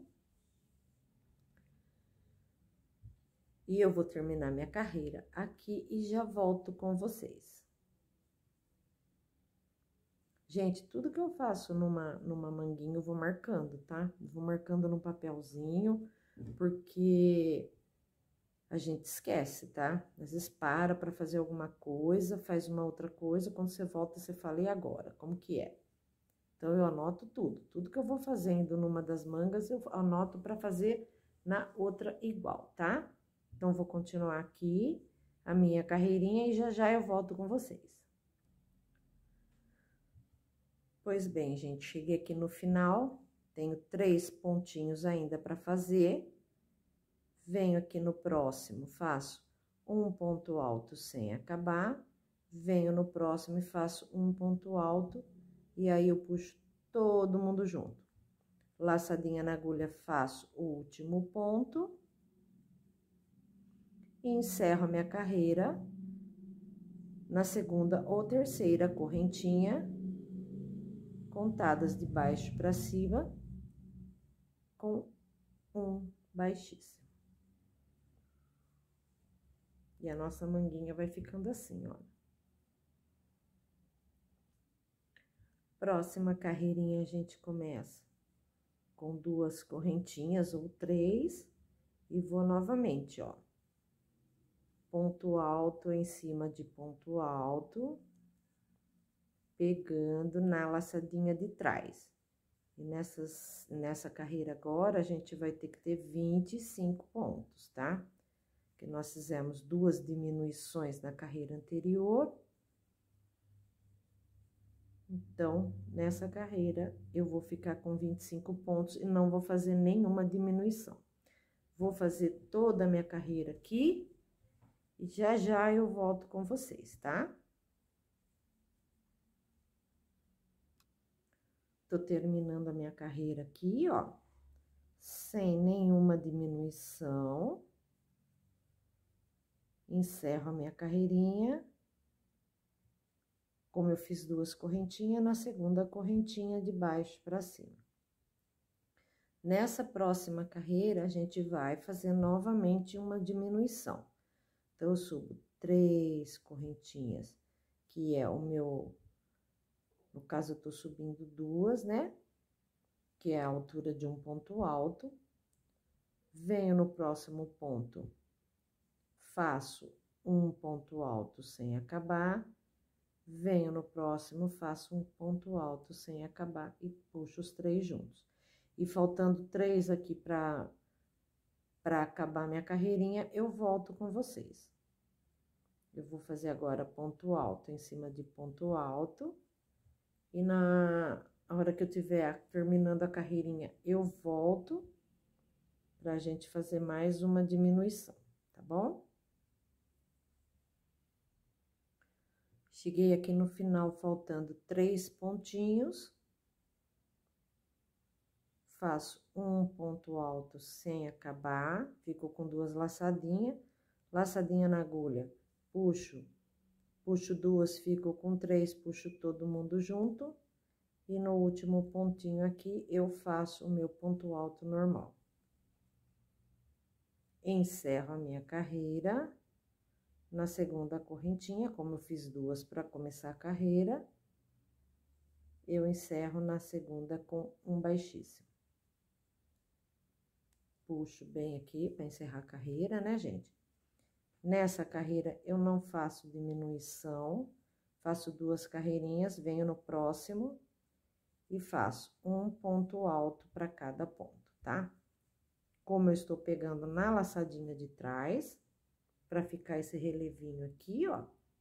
Speaker 1: E eu vou terminar minha carreira aqui e já volto com vocês. Gente, tudo que eu faço numa manguinha, eu vou marcando, tá? Vou marcando no papelzinho, porque a gente esquece, tá? Às vezes para fazer alguma coisa, faz uma outra coisa, quando você volta, você fala, e agora? Como que é? Então, eu anoto tudo. Tudo que eu vou fazendo numa das mangas, eu anoto para fazer na outra igual, tá? Então, vou continuar aqui a minha carreirinha e já eu volto com vocês. Pois bem, gente, cheguei aqui no final, tenho 3 pontinhos ainda para fazer. Venho aqui no próximo, faço um ponto alto sem acabar. Venho no próximo e faço um ponto alto. E aí, eu puxo todo mundo junto. Laçadinha na agulha, faço o último ponto. E encerro a minha carreira na segunda ou terceira correntinha, contadas de baixo para cima, com um baixíssimo. E a nossa manguinha vai ficando assim, ó. Próxima carreirinha, a gente começa com 2 correntinhas ou 3, e vou novamente, ó. Ponto alto em cima de ponto alto, pegando na laçadinha de trás. E nessa carreira agora, a gente vai ter que ter 25 pontos, tá? Porque nós fizemos 2 diminuições na carreira anterior. Então, nessa carreira, eu vou ficar com 25 pontos e não vou fazer nenhuma diminuição. Vou fazer toda a minha carreira aqui e já eu volto com vocês, tá? Tô terminando a minha carreira aqui, ó, sem nenhuma diminuição. Encerro a minha carreirinha. Como eu fiz 2 correntinhas, na segunda correntinha de baixo para cima. Nessa próxima carreira, a gente vai fazer novamente uma diminuição. Então, eu subo 3 correntinhas, que é o meu... No caso, eu tô subindo 2, né? Que é a altura de um ponto alto. venho no próximo ponto, faço um ponto alto sem acabar, venho no próximo, faço um ponto alto sem acabar e puxo os 3 juntos. E faltando 3 aqui para acabar minha carreirinha, eu volto com vocês. Eu vou fazer agora ponto alto em cima de ponto alto. E na hora que eu tiver terminando a carreirinha, eu volto pra gente fazer mais uma diminuição, tá bom? Cheguei aqui no final, faltando 3 pontinhos. Faço um ponto alto sem acabar, fico com 2 laçadinhas, laçadinha na agulha, puxo 2, fico com 3, puxo todo mundo junto, e no último pontinho aqui, eu faço o meu ponto alto normal. Encerro a minha carreira, na segunda correntinha, como eu fiz 2 para começar a carreira, eu encerro na segunda com um baixíssimo. Puxo bem aqui para encerrar a carreira, né, gente? Nessa carreira, eu não faço diminuição, faço 2 carreirinhas, venho no próximo e faço um ponto alto para cada ponto, tá? Como eu estou pegando na laçadinha de trás, para ficar esse relevinho aqui, ó.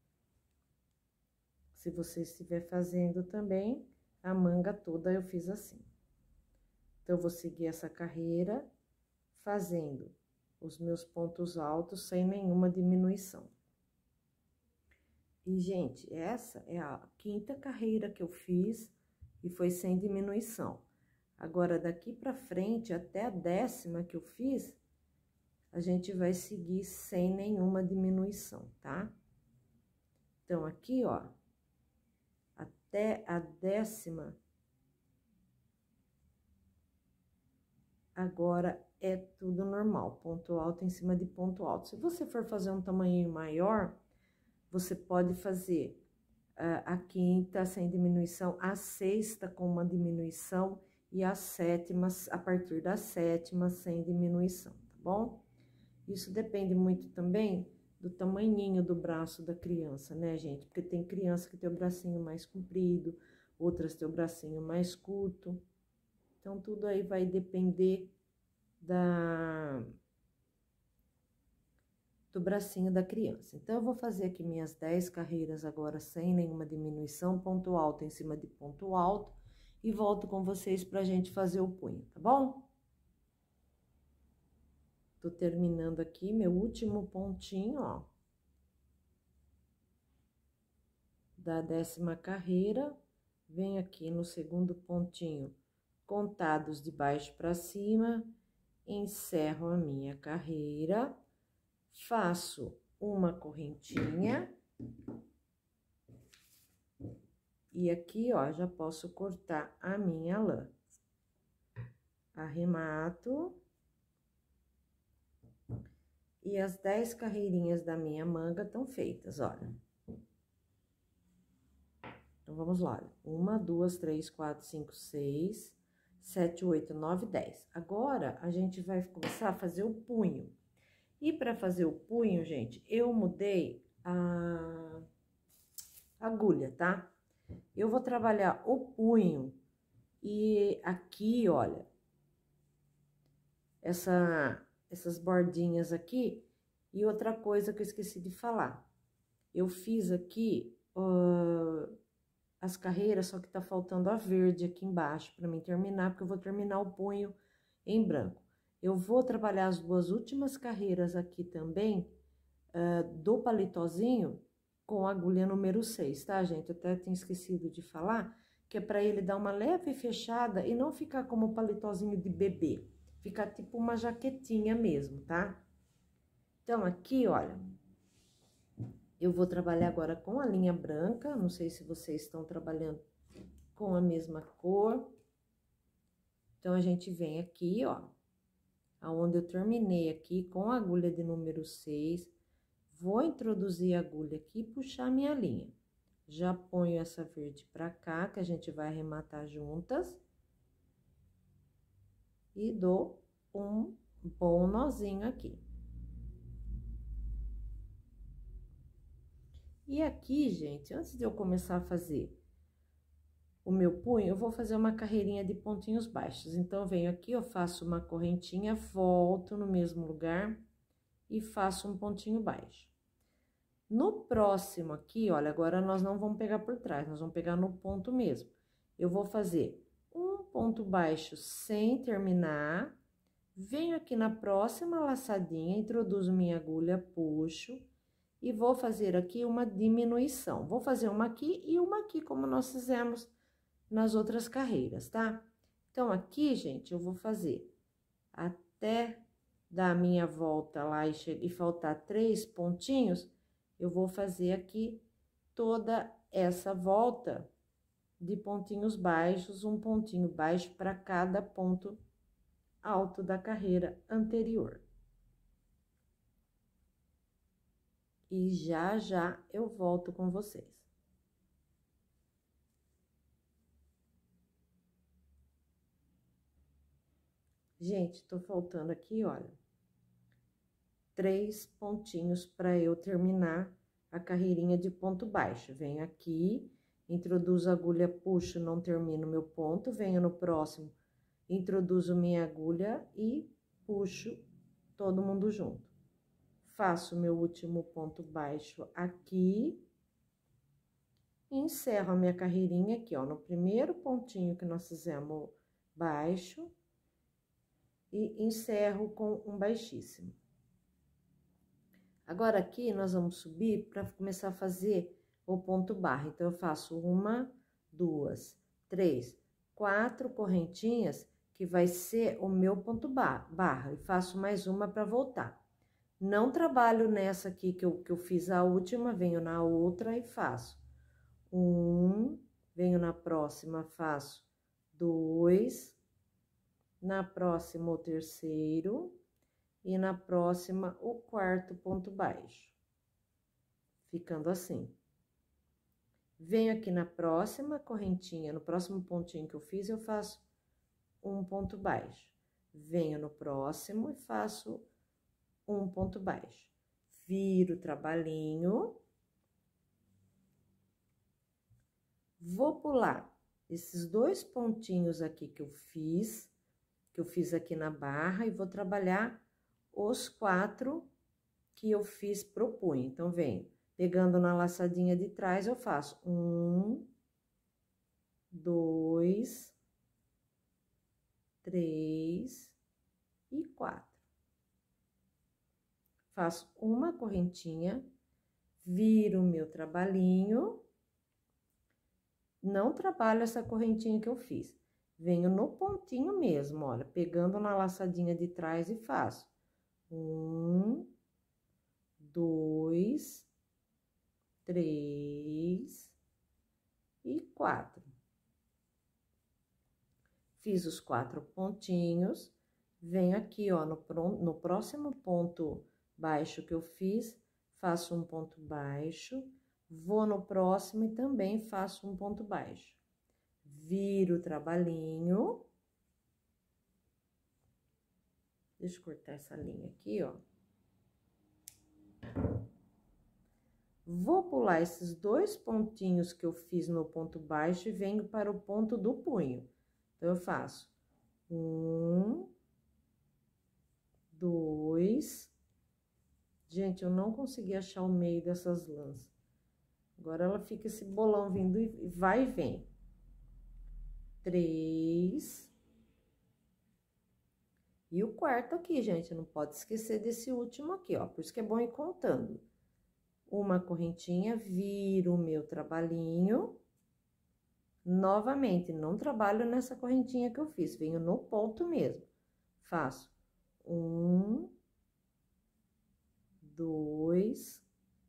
Speaker 1: Se você estiver fazendo também, a manga toda eu fiz assim. Então, eu vou seguir essa carreira fazendo os meus pontos altos sem nenhuma diminuição. E, gente, essa é a 5ª carreira que eu fiz e foi sem diminuição. Agora, daqui pra frente, até a 10ª que eu fiz, a gente vai seguir sem nenhuma diminuição, tá? Então, aqui, ó, até a 10ª, agora é tudo normal, ponto alto em cima de ponto alto. Se você for fazer um tamanho maior, você pode fazer a 5ª sem diminuição, a 6ª com uma diminuição e a 7ª, a partir da 7ª sem diminuição, tá bom? Isso depende muito também do tamanhinho do braço da criança, né, gente? Porque tem criança que tem o bracinho mais comprido, outras tem o bracinho mais curto. Então, tudo aí vai depender do bracinho da criança. Então, eu vou fazer aqui minhas 10 carreiras agora sem nenhuma diminuição, ponto alto em cima de ponto alto, e volto com vocês pra gente fazer o punho, tá bom? Tô terminando aqui meu último pontinho, ó, da 10ª carreira, venho aqui no segundo pontinho, contados de baixo para cima, encerro a minha carreira, faço uma correntinha, e aqui, ó, já posso cortar a minha lã. Arremato. E as 10 carreirinhas da minha manga estão feitas, olha. Então, vamos lá. 1, 2, 3, 4, 5, 6, 7, 8, 9, 10. Agora, a gente vai começar a fazer o punho. E para fazer o punho, gente, eu mudei a agulha, tá? Eu vou trabalhar o punho e aqui, olha, essas bordinhas aqui. E outra coisa que eu esqueci de falar, eu fiz aqui as carreiras, só que tá faltando a verde aqui embaixo para mim terminar, porque eu vou terminar o punho em branco. Eu vou trabalhar as 2 últimas carreiras aqui também, do palitozinho, com a agulha número 6, tá, gente? Eu até tinha esquecido de falar, que é para ele dar uma leve fechada e não ficar como o palitozinho de bebê, ficar tipo uma jaquetinha mesmo, tá? Então, aqui, olha, eu vou trabalhar agora com a linha branca, não sei se vocês estão trabalhando com a mesma cor. Então, a gente vem aqui, ó, aonde eu terminei aqui com a agulha de número 6, vou introduzir a agulha aqui e puxar minha linha. Já ponho essa verde pra cá, que a gente vai arrematar juntas. E dou um bom nozinho aqui. E aqui, gente, antes de eu começar a fazer o meu punho, eu vou fazer uma carreirinha de pontinhos baixos. Então, eu venho aqui, eu faço uma correntinha, volto no mesmo lugar e faço um pontinho baixo. No próximo aqui, olha, agora nós não vamos pegar por trás, nós vamos pegar no ponto mesmo. Eu vou fazer um ponto baixo sem terminar, venho aqui na próxima laçadinha, introduzo minha agulha, puxo e vou fazer aqui uma diminuição. Vou fazer uma aqui e uma aqui, como nós fizemos nas outras carreiras, tá? Então, aqui, gente, eu vou fazer até dar a minha volta lá e faltar 3 pontinhos, eu vou fazer aqui toda essa volta de pontinhos baixos, um pontinho baixo para cada ponto alto da carreira anterior. E já já eu volto com vocês. Gente, tô faltando aqui, olha, 3 pontinhos para eu terminar a carreirinha de ponto baixo. Venho aqui, introduzo a agulha, puxo, não termino meu ponto, venho no próximo, introduzo minha agulha e puxo todo mundo junto. Faço meu último ponto baixo aqui, e encerro a minha carreirinha aqui, ó, no primeiro pontinho que nós fizemos baixo, e encerro com um baixíssimo. Agora, aqui, nós vamos subir para começar a fazer o ponto barra. Então, eu faço 1, 2, 3, 4 correntinhas, que vai ser o meu ponto barra, e faço mais uma para voltar. Não trabalho nessa aqui que eu fiz a última, venho na outra e faço 1, venho na próxima, faço 2, na próxima o terceiro, e na próxima o quarto ponto baixo, ficando assim. Venho aqui na próxima correntinha, no próximo pontinho que eu fiz, eu faço um ponto baixo. Venho no próximo e faço um ponto baixo. Viro o trabalhinho. Vou pular esses 2 pontinhos aqui que eu fiz aqui na barra, e vou trabalhar os 4 que eu fiz pro punho. Então, venho pegando na laçadinha de trás, eu faço 1, 2, 3 e 4. Faço uma correntinha, viro o meu trabalhinho, não trabalho essa correntinha que eu fiz. Venho no pontinho mesmo, olha, pegando na laçadinha de trás e faço 1, 2, 3 e 4. Fiz os 4 pontinhos, venho aqui, ó, no próximo ponto baixo que eu fiz, faço um ponto baixo, vou no próximo e também faço um ponto baixo. Viro o trabalhinho. Deixa eu cortar essa linha aqui, ó. Vou pular esses 2 pontinhos que eu fiz no ponto baixo e venho para o ponto do punho. Então, eu faço 1, 2. Gente, eu não consegui achar o meio dessas lãs. Agora, ela fica esse bolão vindo e vai e vem. 3. E o quarto aqui, gente, não pode esquecer desse último aqui, ó. Por isso que é bom ir contando. Uma correntinha, viro o meu trabalhinho. Novamente, não trabalho nessa correntinha que eu fiz, venho no ponto mesmo. Faço 1, 2,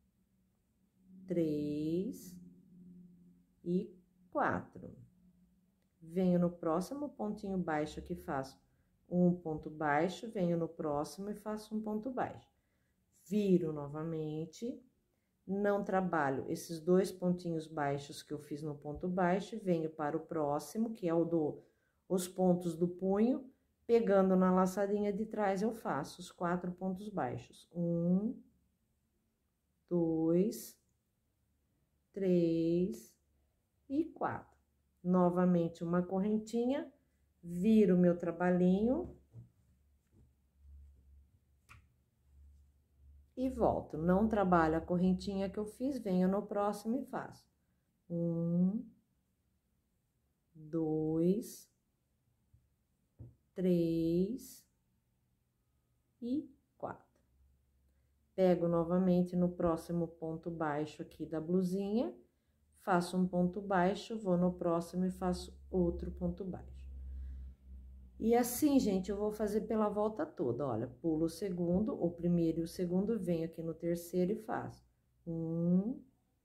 Speaker 1: 3 e 4. Venho no próximo pontinho baixo aqui, faço um ponto baixo, venho no próximo e faço um ponto baixo. Viro novamente, não trabalho esses 2 pontinhos baixos que eu fiz no ponto baixo, venho para o próximo, que é os pontos do punho, Pegando na laçadinha de trás, eu faço os 4 pontos baixos. 1, 2, 3 e 4. Novamente, uma correntinha, viro o meu trabalhinho e volto. Não trabalho a correntinha que eu fiz, venho no próximo e faço. 1, 2, 3 e 4. Pego novamente no próximo ponto baixo aqui da blusinha, faço um ponto baixo, vou no próximo e faço outro ponto baixo. E assim, gente, eu vou fazer pela volta toda, olha, pulo o segundo, o primeiro e o segundo, venho aqui no terceiro e faço 1,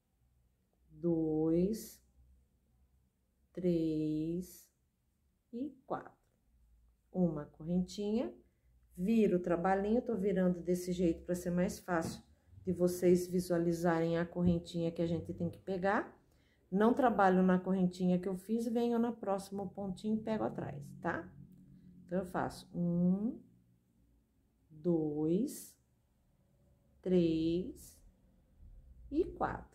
Speaker 1: 2, 3 e 4. Uma correntinha, viro o trabalhinho, tô virando desse jeito para ser mais fácil de vocês visualizarem a correntinha que a gente tem que pegar. Não trabalho na correntinha que eu fiz, venho no próximo pontinho e pego atrás, tá? Então, eu faço 1, 2, 3 e 4.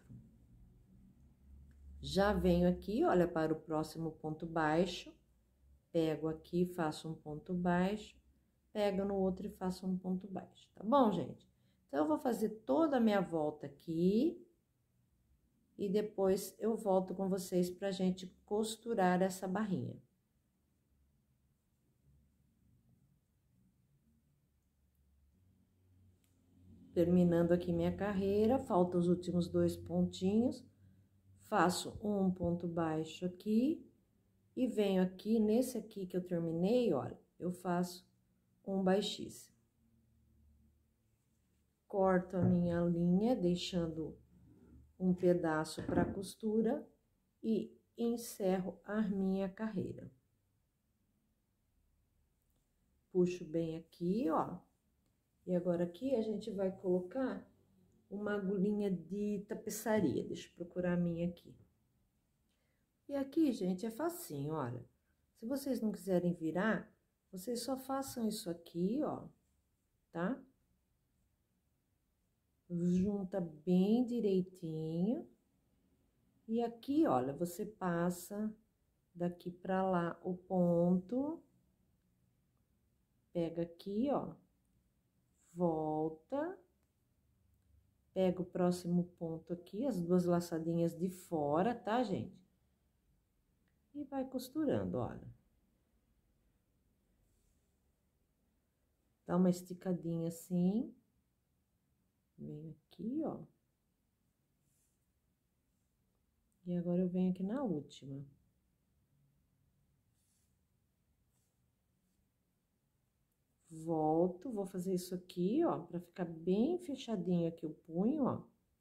Speaker 1: Já venho aqui, olha, para o próximo ponto baixo, pego aqui, faço um ponto baixo, pego no outro e faço um ponto baixo, tá bom, gente? Então, eu vou fazer toda a minha volta aqui e depois eu volto com vocês pra gente costurar essa barrinha. Terminando aqui minha carreira, faltam os últimos 2 pontinhos, faço um ponto baixo aqui e venho aqui, nesse aqui que eu terminei, olha, eu faço um baixíssimo. Corto a minha linha, deixando um pedaço para costura e encerro a minha carreira. Puxo bem aqui, ó. E agora aqui a gente vai colocar uma agulhinha de tapeçaria. Deixa eu procurar a minha aqui. E aqui, gente, é facinho, olha. Se vocês não quiserem virar, vocês só façam isso aqui, ó, tá? Junta bem direitinho. E aqui, olha, você passa daqui pra lá o ponto. Pega aqui, ó. Volta. Pega o próximo ponto aqui, as 2 laçadinhas de fora, tá, gente? E vai costurando, olha. Dá uma esticadinha assim. Vem aqui, ó. E agora eu venho aqui na última. Volto, vou fazer isso aqui, ó, pra ficar bem fechadinho aqui o punho, ó.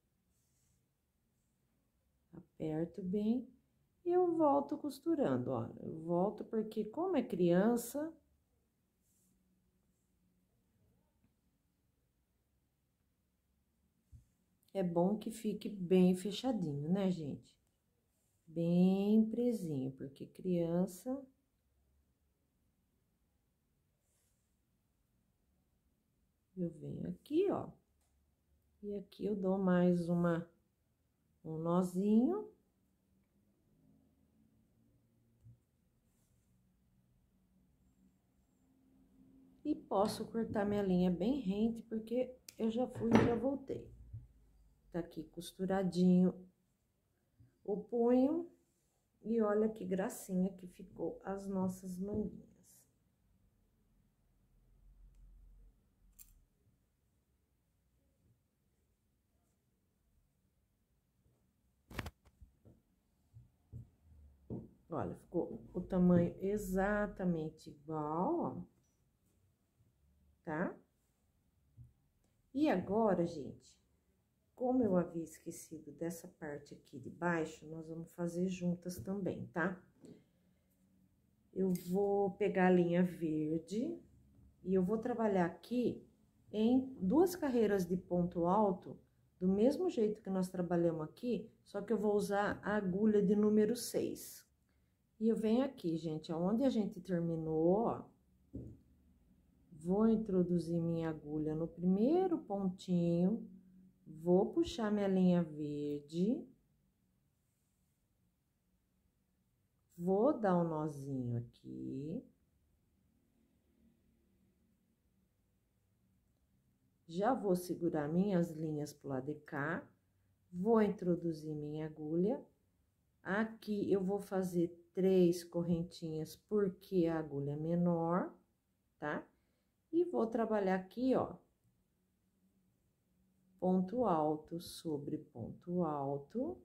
Speaker 1: Aperto bem e eu volto costurando, ó. Eu volto porque, como é criança, é bom que fique bem fechadinho, né, gente? Bem presinho, porque criança... Eu venho aqui, ó, e aqui eu dou mais um nozinho. E posso cortar minha linha bem rente, porque eu já fui e já voltei. Tá aqui costuradinho o punho, e olha que gracinha que ficou as nossas manguinhas. Olha, ficou o tamanho exatamente igual, ó. Tá? E agora, gente, como eu havia esquecido dessa parte aqui de baixo, nós vamos fazer juntas também, tá? Eu vou pegar a linha verde e eu vou trabalhar aqui em 2 carreiras de ponto alto, do mesmo jeito que nós trabalhamos aqui, só que eu vou usar a agulha de número 6. E eu venho aqui, gente, aonde a gente terminou, ó, Vou introduzir minha agulha no primeiro pontinho, vou puxar minha linha verde, vou dar um nozinho aqui. Já vou segurar minhas linhas pro lado de cá, vou introduzir minha agulha. Aqui eu vou fazer 3 correntinhas, porque a agulha é menor, tá? E vou trabalhar aqui, ó, ponto alto sobre ponto alto,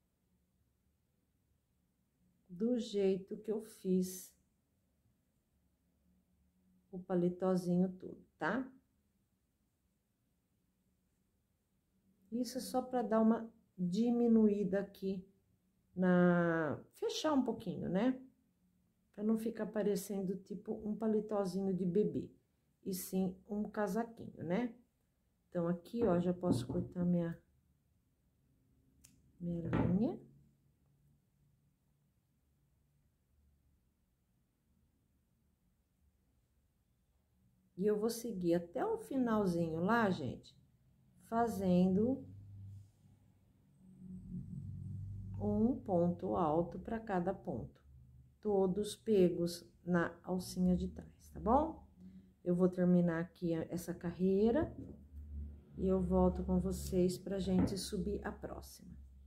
Speaker 1: do jeito que eu fiz o paletozinho todo, tá? Isso é só para dar uma diminuída aqui fechar um pouquinho, né? Para não ficar parecendo tipo um paletozinho de bebê, e sim um casaquinho, né? Então, aqui, ó, já posso cortar minha linha. E eu vou seguir até o finalzinho lá, gente, fazendo um ponto alto para cada ponto, todos pegos na alcinha de trás, tá bom? Eu vou terminar aqui essa carreira e eu volto com vocês pra gente subir a próxima.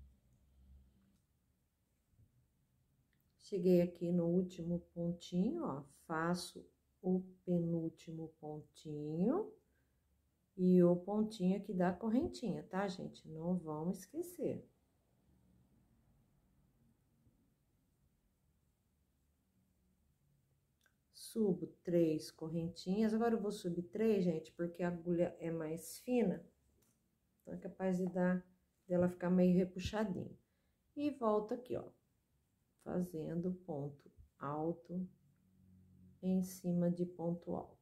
Speaker 1: Cheguei aqui no último pontinho, ó, faço o penúltimo pontinho e o pontinho aqui da correntinha, tá, gente? Não vamos esquecer. Subo 3 correntinhas, agora eu vou subir 3, gente, porque a agulha é mais fina, então é capaz dela ficar meio repuxadinha. E volto aqui, ó, fazendo ponto alto em cima de ponto alto.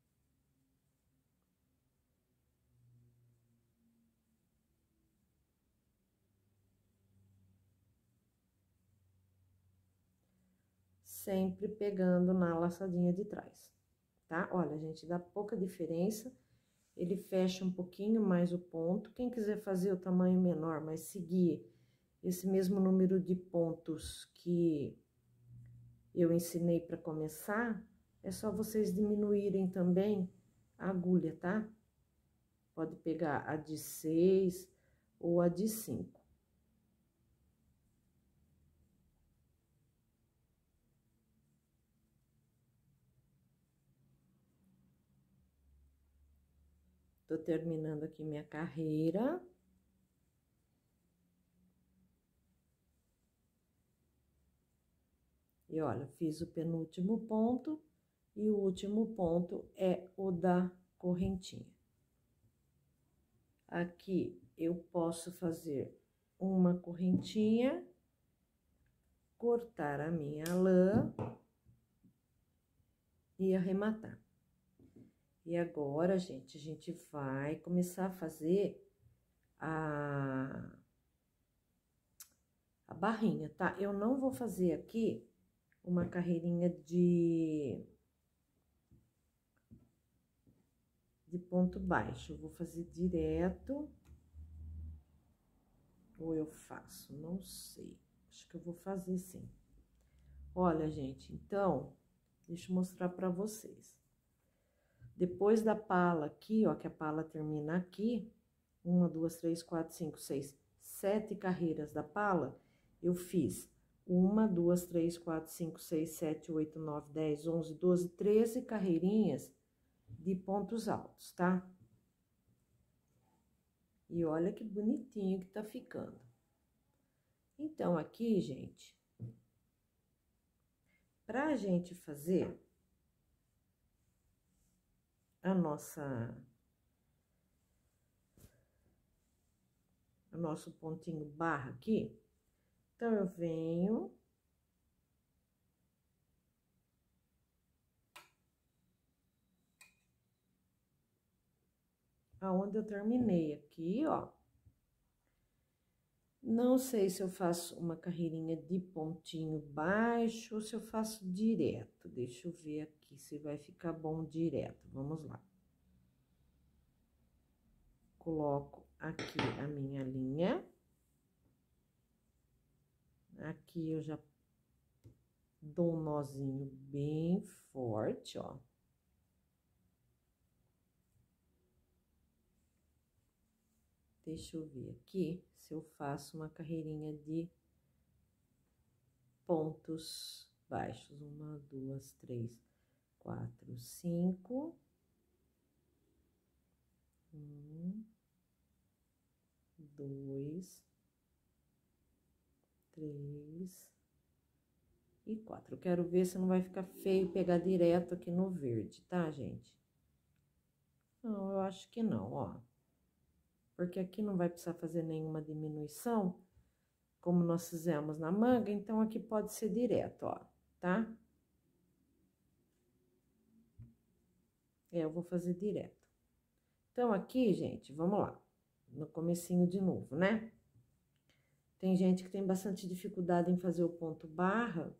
Speaker 1: Sempre pegando na laçadinha de trás, tá? Olha, gente, dá pouca diferença, ele fecha um pouquinho mais o ponto. Quem quiser fazer o tamanho menor, mas seguir esse mesmo número de pontos que eu ensinei para começar, é só vocês diminuírem também a agulha, tá? Pode pegar a de 6 ou a de 5. Tô terminando aqui minha carreira. E olha, fiz o penúltimo ponto e o último ponto é o da correntinha. Aqui eu posso fazer uma correntinha, cortar a minha lã e arrematar. E agora, gente, a gente vai começar a fazer a barrinha, tá? Eu não vou fazer aqui uma carreirinha de ponto baixo, eu vou fazer direto, ou eu faço, não sei, acho que eu vou fazer sim. Olha, gente, então, deixa eu mostrar pra vocês. Depois da pala aqui, ó, que a pala termina aqui, 1, 2, 3, 4, 5, 6, 7 carreiras da pala, eu fiz 1, 2, 3, 4, 5, 6, 7, 8, 9, 10, 11, 12, 13 carreirinhas de pontos altos, tá? E olha que bonitinho que tá ficando. Então, aqui, gente, pra gente fazer o nosso pontinho barra aqui, então, eu venho aonde eu terminei aqui, ó. Não sei se eu faço uma carreirinha de pontinho baixo ou se eu faço direto. Deixa eu ver aqui se vai ficar bom direto. Vamos lá. Coloco aqui a minha linha. Aqui eu já dou um nozinho bem forte, ó. Deixa eu ver aqui se eu faço uma carreirinha de pontos baixos. 1, 2, 3, 4, 5. 1, 2, 3 e 4. Eu quero ver se não vai ficar feio pegar direto aqui no verde, tá, gente? Não, eu acho que não, ó. Porque aqui não vai precisar fazer nenhuma diminuição, como nós fizemos na manga, então aqui pode ser direto, ó, tá? Eu vou fazer direto. Então, aqui, gente, vamos lá. No comecinho de novo, né? Tem gente que tem bastante dificuldade em fazer o ponto barra,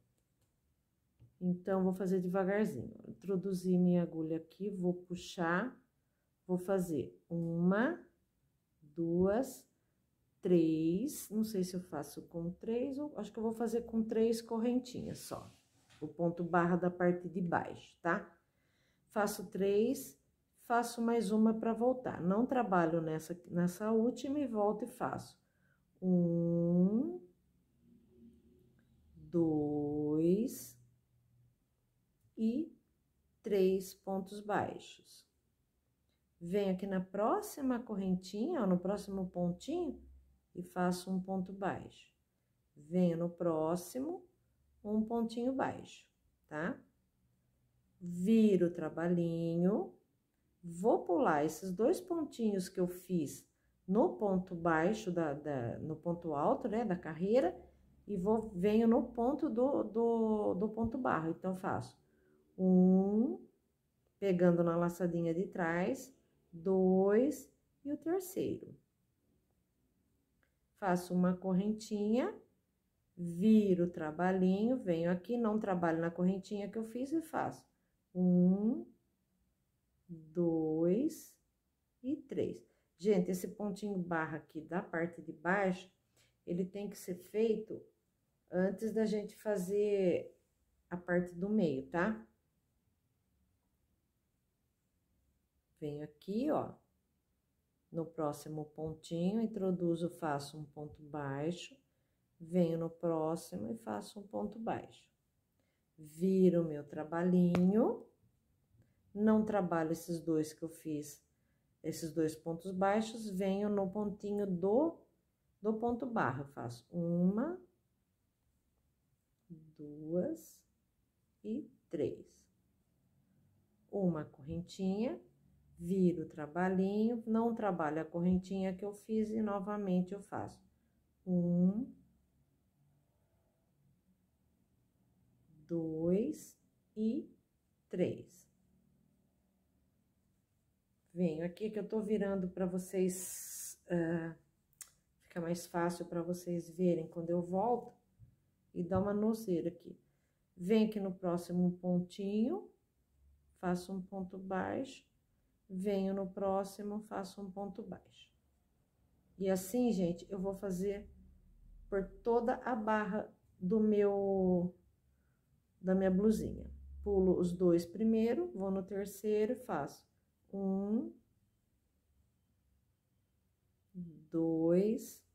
Speaker 1: então, vou fazer devagarzinho. Introduzi minha agulha aqui, vou puxar, vou fazer 1, 2, 3. Não sei se eu faço com 3, ou acho que eu vou fazer com 3 correntinhas só. O ponto barra da parte de baixo, tá? Faço 3, faço mais uma para voltar. Não trabalho nessa última e volto e faço 1, 2 e 3 pontos baixos. Venho aqui na próxima correntinha, ó, no próximo pontinho, e faço um ponto baixo. Venho no próximo, um pontinho baixo, tá? Viro o trabalhinho, vou pular esses 2 pontinhos que eu fiz no ponto baixo, no ponto alto, né, da carreira, e venho no ponto do ponto barra. Então, faço 1, pegando na laçadinha de trás, 2 e o terceiro. Faço uma correntinha, viro o trabalhinho, venho aqui, não trabalho na correntinha que eu fiz e faço 1, 2 e 3. Gente, esse pontinho barra aqui da parte de baixo, ele tem que ser feito antes da gente fazer a parte do meio, tá? Venho aqui, ó, no próximo pontinho, introduzo, faço um ponto baixo, venho no próximo e faço um ponto baixo. Viro meu trabalhinho, não trabalho esses 2 que eu fiz, esses 2 pontos baixos, venho no pontinho do ponto barra, faço 1, 2 e 3. Uma correntinha, viro o trabalhinho, não trabalho a correntinha que eu fiz e novamente eu faço 1, 2 e 3. Venho aqui que eu tô virando para vocês, fica mais fácil para vocês verem quando eu volto e dá uma nozeira aqui. Venho aqui no próximo pontinho, faço um ponto baixo, venho no próximo, faço um ponto baixo. E assim, gente, eu vou fazer por toda a barra da minha blusinha. Pulo os 2 primeiro, vou no terceiro e faço 1, 2,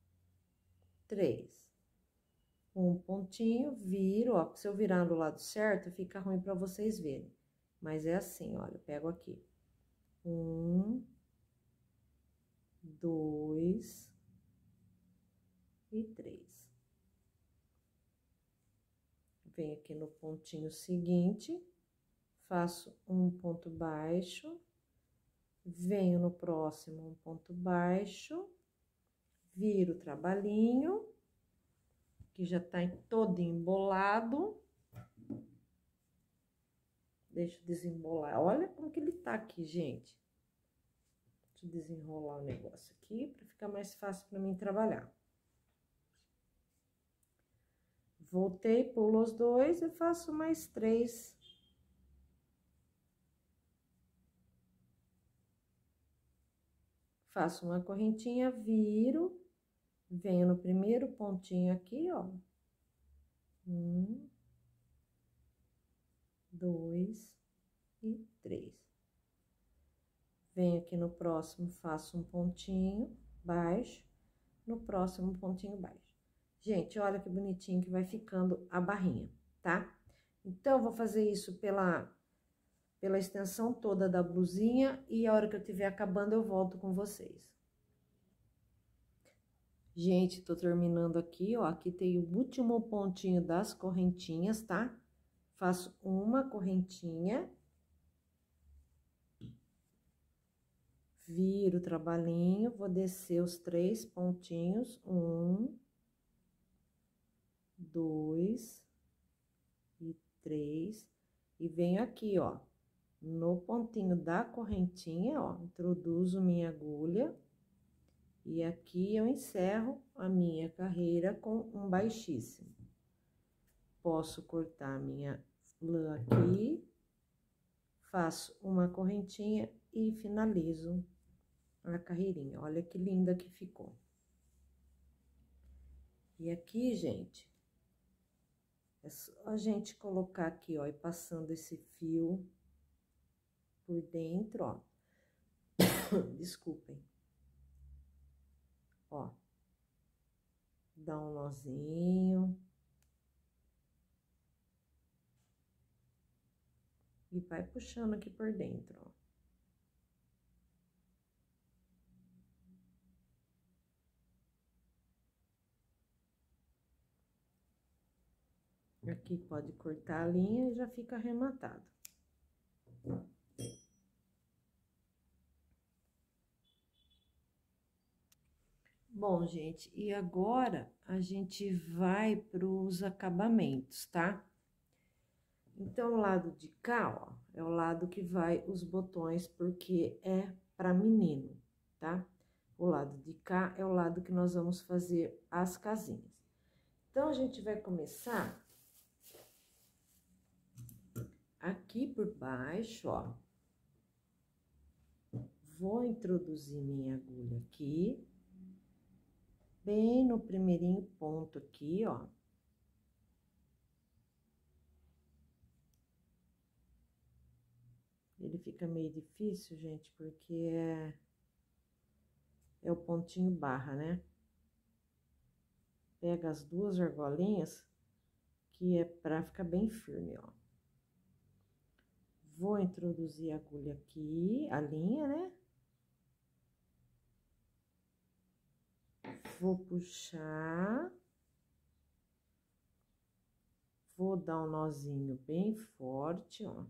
Speaker 1: 3. Um pontinho, viro, ó, se eu virar do lado certo, fica ruim pra vocês verem. Mas é assim, olha, eu pego aqui. 1, 2 e 3. Venho aqui no pontinho seguinte, faço um ponto baixo, venho no próximo um ponto baixo, viro o trabalhinho, que já tá todo embolado. Deixa eu desembolar. Olha como que ele tá aqui, gente. Deixa eu desenrolar o negócio aqui, pra ficar mais fácil pra mim trabalhar. Voltei, pulo os dois e faço mais 3. Faço uma correntinha, viro, venho no primeiro pontinho aqui, ó. 1, 2 e 3. Venho aqui no próximo, faço um pontinho baixo, no próximo pontinho baixo. Gente, olha que bonitinho que vai ficando a barrinha, tá? Então, eu vou fazer isso pela extensão toda da blusinha e a hora que eu estiver acabando, eu volto com vocês. Gente, tô terminando aqui, ó, aqui tem o último pontinho das correntinhas, tá? Faço uma correntinha, viro o trabalhinho, vou descer os 3 pontinhos, 1, 2 e 3, e venho aqui, ó, no pontinho da correntinha, ó, introduzo minha agulha, e aqui eu encerro a minha carreira com um baixíssimo. Posso cortar minha lã aqui, faço uma correntinha e finalizo a carreirinha. Olha que linda que ficou. E aqui, gente, é só a gente colocar aqui, ó, e passando esse fio por dentro, ó. Desculpem. Ó. Dá um nozinho. E vai puxando aqui por dentro, ó. Aqui pode cortar a linha e já fica arrematado. Bom, gente, e agora a gente vai para os acabamentos, tá? Então, o lado de cá, ó, é o lado que vai os botões, porque é para menino, tá? O lado de cá é o lado que nós vamos fazer as casinhas. Então, a gente vai começar aqui por baixo, ó. Vou introduzir minha agulha aqui, bem no primeirinho ponto aqui, ó. Ele fica meio difícil, gente, porque é o pontinho barra, né? Pega as duas argolinhas, que é pra ficar bem firme, ó. Vou introduzir a agulha aqui, a linha, né? Vou puxar. Vou dar um nozinho bem forte, ó.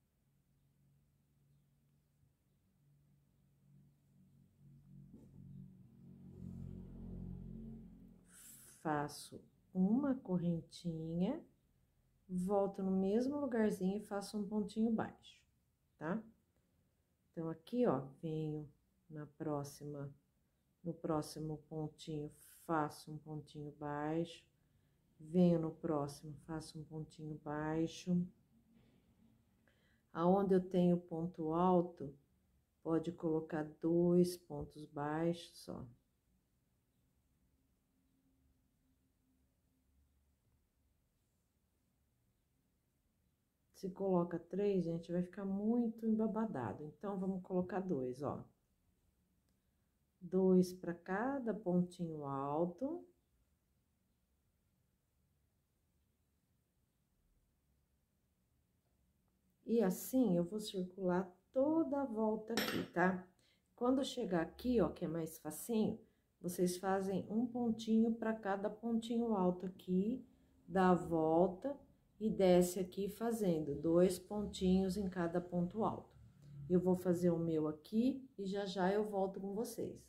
Speaker 1: Faço uma correntinha, volto no mesmo lugarzinho e faço um pontinho baixo, tá? Então, aqui, ó, venho no próximo pontinho, faço um pontinho baixo, venho no próximo, faço um pontinho baixo. Aonde eu tenho ponto alto, pode colocar 2 pontos baixos só. Se coloca 3, gente, vai ficar muito embabadado. Então, vamos colocar 2, ó. 2 para cada pontinho alto. E assim, eu vou circular toda a volta aqui, tá? Quando chegar aqui, ó, que é mais facinho, vocês fazem um pontinho para cada pontinho alto aqui, dá a volta e desce aqui fazendo 2 pontinhos em cada ponto alto. Eu vou fazer o meu aqui e já já eu volto com vocês.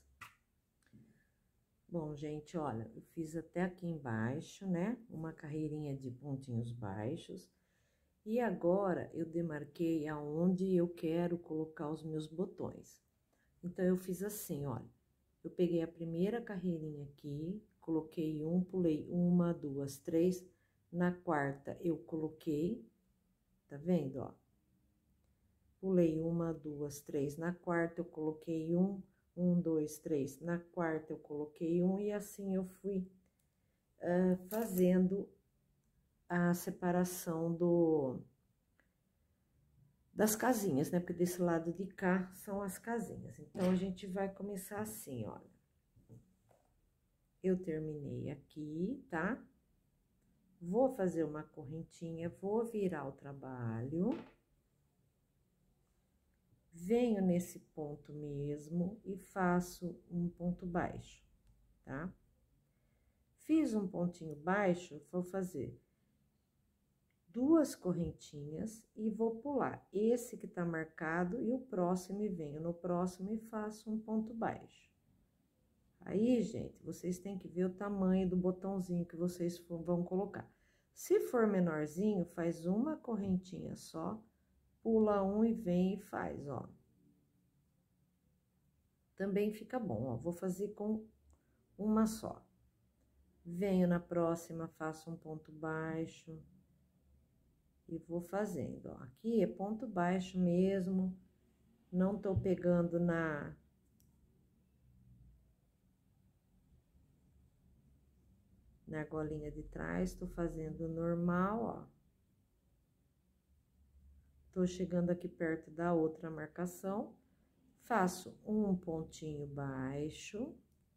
Speaker 1: Bom, gente, olha, eu fiz até aqui embaixo, né? Uma carreirinha de pontinhos baixos. E agora, eu demarquei aonde eu quero colocar os meus botões. Então, eu fiz assim, olha. Eu peguei a primeira carreirinha aqui, coloquei um, pulei 1, 2, 3, Na quarta, eu coloquei, tá vendo, ó? Pulei uma, duas, três. Na quarta, eu coloquei um, dois, três. Na quarta, eu coloquei um, e assim eu fui fazendo a separação das casinhas, né? Porque desse lado de cá são as casinhas. Então, a gente vai começar assim, olha. Eu terminei aqui, tá? Vou fazer uma correntinha, vou virar o trabalho. Venho nesse ponto mesmo e faço um ponto baixo, tá? Fiz um pontinho baixo, vou fazer duas correntinhas e vou pular esse que tá marcado e o próximo, e venho no próximo e faço um ponto baixo. Aí, gente, vocês têm que ver o tamanho do botãozinho que vocês vão colocar. Se for menorzinho, faz uma correntinha só, pula um e vem e faz, ó. Também fica bom, ó. Vou fazer com uma só. Venho na próxima, faço um ponto baixo e vou fazendo, ó. Aqui é ponto baixo mesmo, não tô pegando na argolinha de trás, tô fazendo normal, ó. Tô chegando aqui perto da outra marcação, faço um pontinho baixo,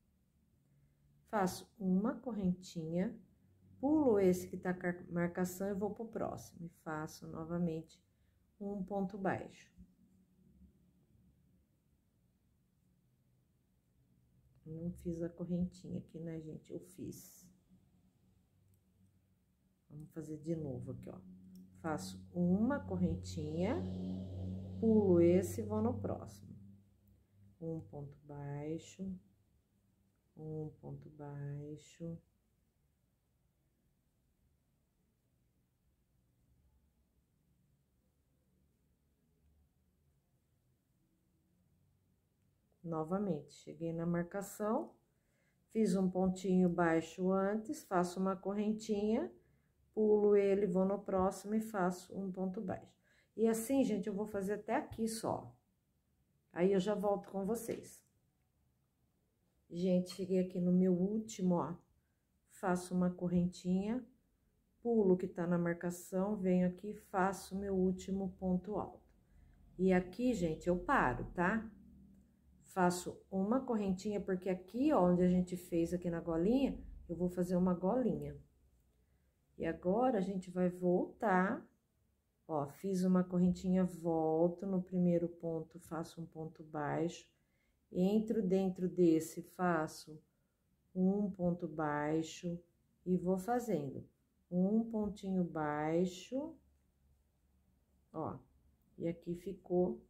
Speaker 1: faço uma correntinha, pulo esse que tá com a marcação e vou pro próximo, e faço novamente um ponto baixo. Não fiz a correntinha aqui, né, gente? Eu fiz. Vamos fazer de novo aqui, ó. Faço uma correntinha, pulo esse e vou no próximo. Um ponto baixo, um ponto baixo. Novamente, cheguei na marcação, fiz um pontinho baixo antes, faço uma correntinha, pulo ele, vou no próximo e faço um ponto baixo. E assim, gente, eu vou fazer até aqui só. Aí, eu já volto com vocês. Gente, cheguei aqui no meu último, ó. Faço uma correntinha, pulo que tá na marcação, venho aqui, faço meu último ponto alto. E aqui, gente, eu paro, tá? Faço uma correntinha, porque aqui, ó, onde a gente fez aqui na golinha, eu vou fazer uma golinha. E agora, a gente vai voltar, ó, fiz uma correntinha, volto no primeiro ponto, faço um ponto baixo, entro dentro desse, faço um ponto baixo e vou fazendo um pontinho baixo, ó, e aqui ficou,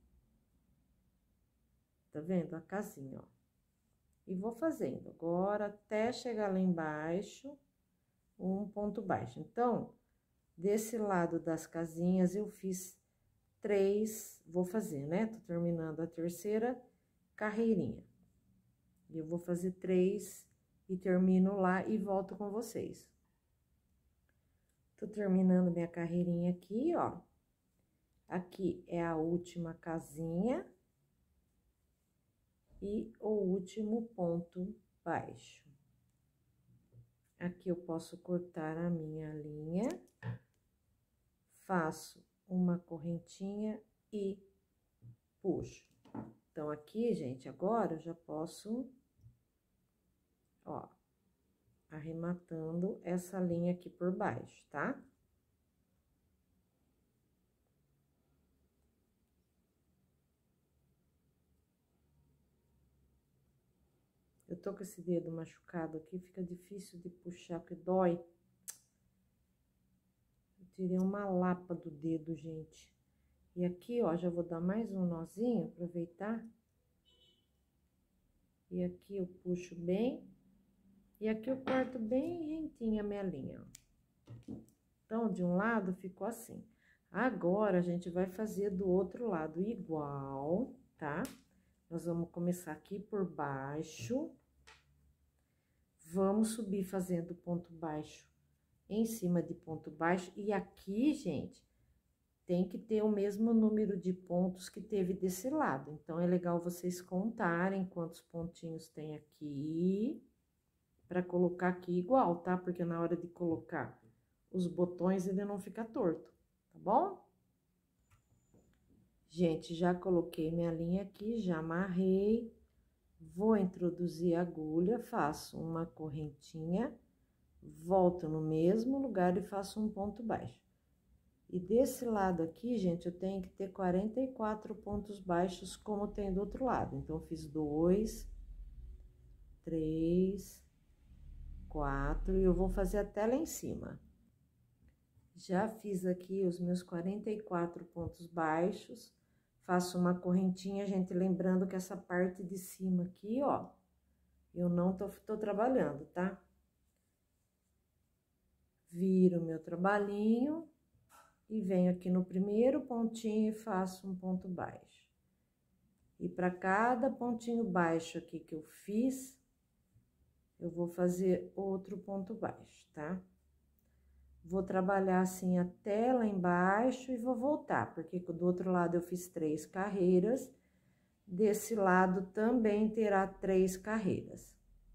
Speaker 1: tá vendo? A casinha, ó. E vou fazendo agora até chegar lá embaixo, um ponto baixo. Então, desse lado das casinhas, eu fiz 3, vou fazer, né? Tô terminando a terceira carreirinha. E eu vou fazer 3 e termino lá e volto com vocês. Tô terminando minha carreirinha aqui, ó. Aqui é a última casinha e o último ponto baixo. Aqui eu posso cortar a minha linha, faço uma correntinha e puxo. Então, aqui, gente, agora eu já posso, ó, arrematando essa linha aqui por baixo, tá? Eu tô com esse dedo machucado aqui, fica difícil de puxar, porque dói. Eu tirei uma lapa do dedo, gente. E aqui, ó, já vou dar mais um nozinho, aproveitar. E aqui eu puxo bem. E aqui eu corto bem rentinha a minha linha, ó. Então, de um lado ficou assim. Agora, a gente vai fazer do outro lado igual, tá? Nós vamos começar aqui por baixo. Vamos subir fazendo ponto baixo em cima de ponto baixo. E aqui, gente, tem que ter o mesmo número de pontos que teve desse lado. Então, é legal vocês contarem quantos pontinhos tem aqui, para colocar aqui igual, tá? Porque na hora de colocar os botões, ele não fica torto, tá bom? Gente, já coloquei minha linha aqui, já amarrei. Vou introduzir a agulha, faço uma correntinha, volto no mesmo lugar e faço um ponto baixo. E desse lado aqui, gente, eu tenho que ter 44 pontos baixos, como tem do outro lado. Então, eu fiz 2, 3, 4, e eu vou fazer até lá em cima. Já fiz aqui os meus 44 pontos baixos, faço uma correntinha, gente, lembrando que essa parte de cima aqui, ó, eu não tô trabalhando, tá? Viro meu trabalhinho e venho aqui no primeiro pontinho e faço um ponto baixo. E para cada pontinho baixo aqui que eu fiz, eu vou fazer outro ponto baixo, tá? Vou trabalhar assim até lá embaixo e vou voltar, porque do outro lado eu fiz 3 carreiras, desse lado também terá 3 carreiras.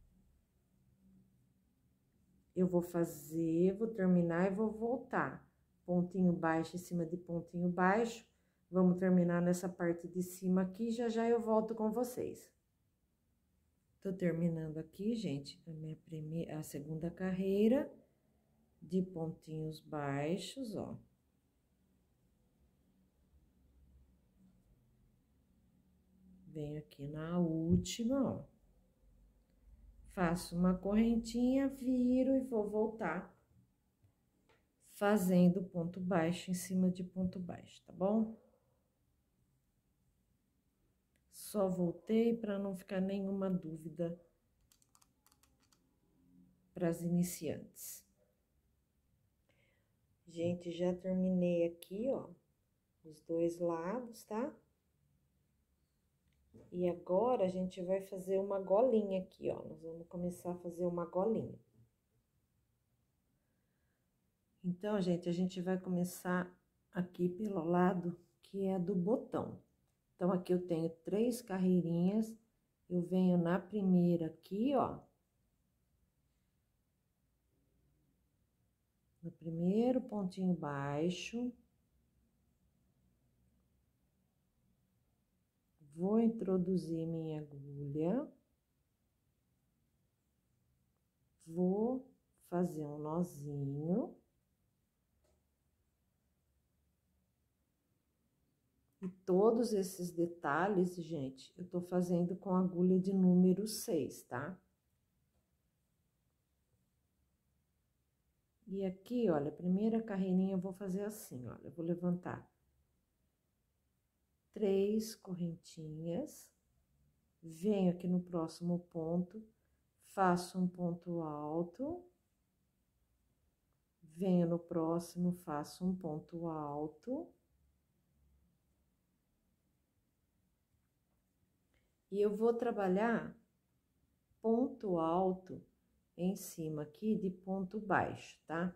Speaker 1: Eu vou fazer, vou terminar e vou voltar. Pontinho baixo em cima de pontinho baixo. Vamos terminar nessa parte de cima aqui, já já eu volto com vocês. Tô terminando aqui, gente, a segunda carreira de pontinhos baixos, ó. Venho aqui na última, ó. Faço uma correntinha, viro e vou voltar fazendo ponto baixo em cima de ponto baixo, tá bom? Só voltei para não ficar nenhuma dúvida para as iniciantes. Gente, já terminei aqui, ó, os dois lados, tá? E agora, a gente vai fazer uma golinha aqui, ó. Nós vamos começar a fazer uma golinha. Então, gente, a gente vai começar aqui pelo lado que é do botão. Então, aqui eu tenho 3 carreirinhas, eu venho na primeira aqui, ó. No primeiro pontinho baixo. Vou introduzir minha agulha. Vou fazer um nozinho. E todos esses detalhes, gente, eu tô fazendo com agulha de número 6, tá? E aqui, olha, a primeira carreirinha eu vou fazer assim, olha, eu vou levantar 3 correntinhas, venho aqui no próximo ponto, faço um ponto alto, venho no próximo, faço um ponto alto. E eu vou trabalhar ponto alto em cima aqui de ponto baixo, tá?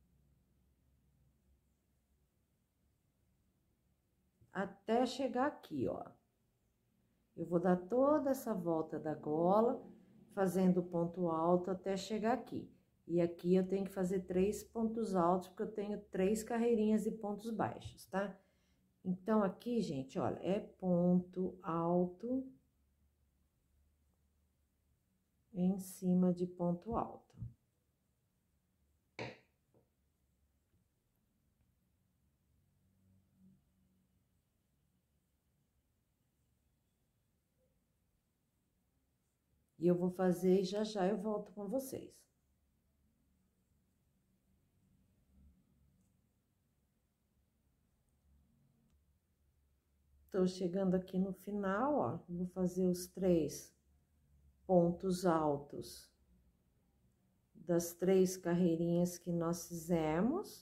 Speaker 1: Até chegar aqui, ó. Eu vou dar toda essa volta da gola, fazendo ponto alto até chegar aqui. E aqui eu tenho que fazer 3 pontos altos, porque eu tenho 3 carreirinhas de pontos baixos, tá? Então, aqui, gente, olha, é ponto alto em cima de ponto alto. E eu vou fazer e já já eu volto com vocês. Tô chegando aqui no final, ó, vou fazer os 3 pontos altos das 3 carreirinhas que nós fizemos.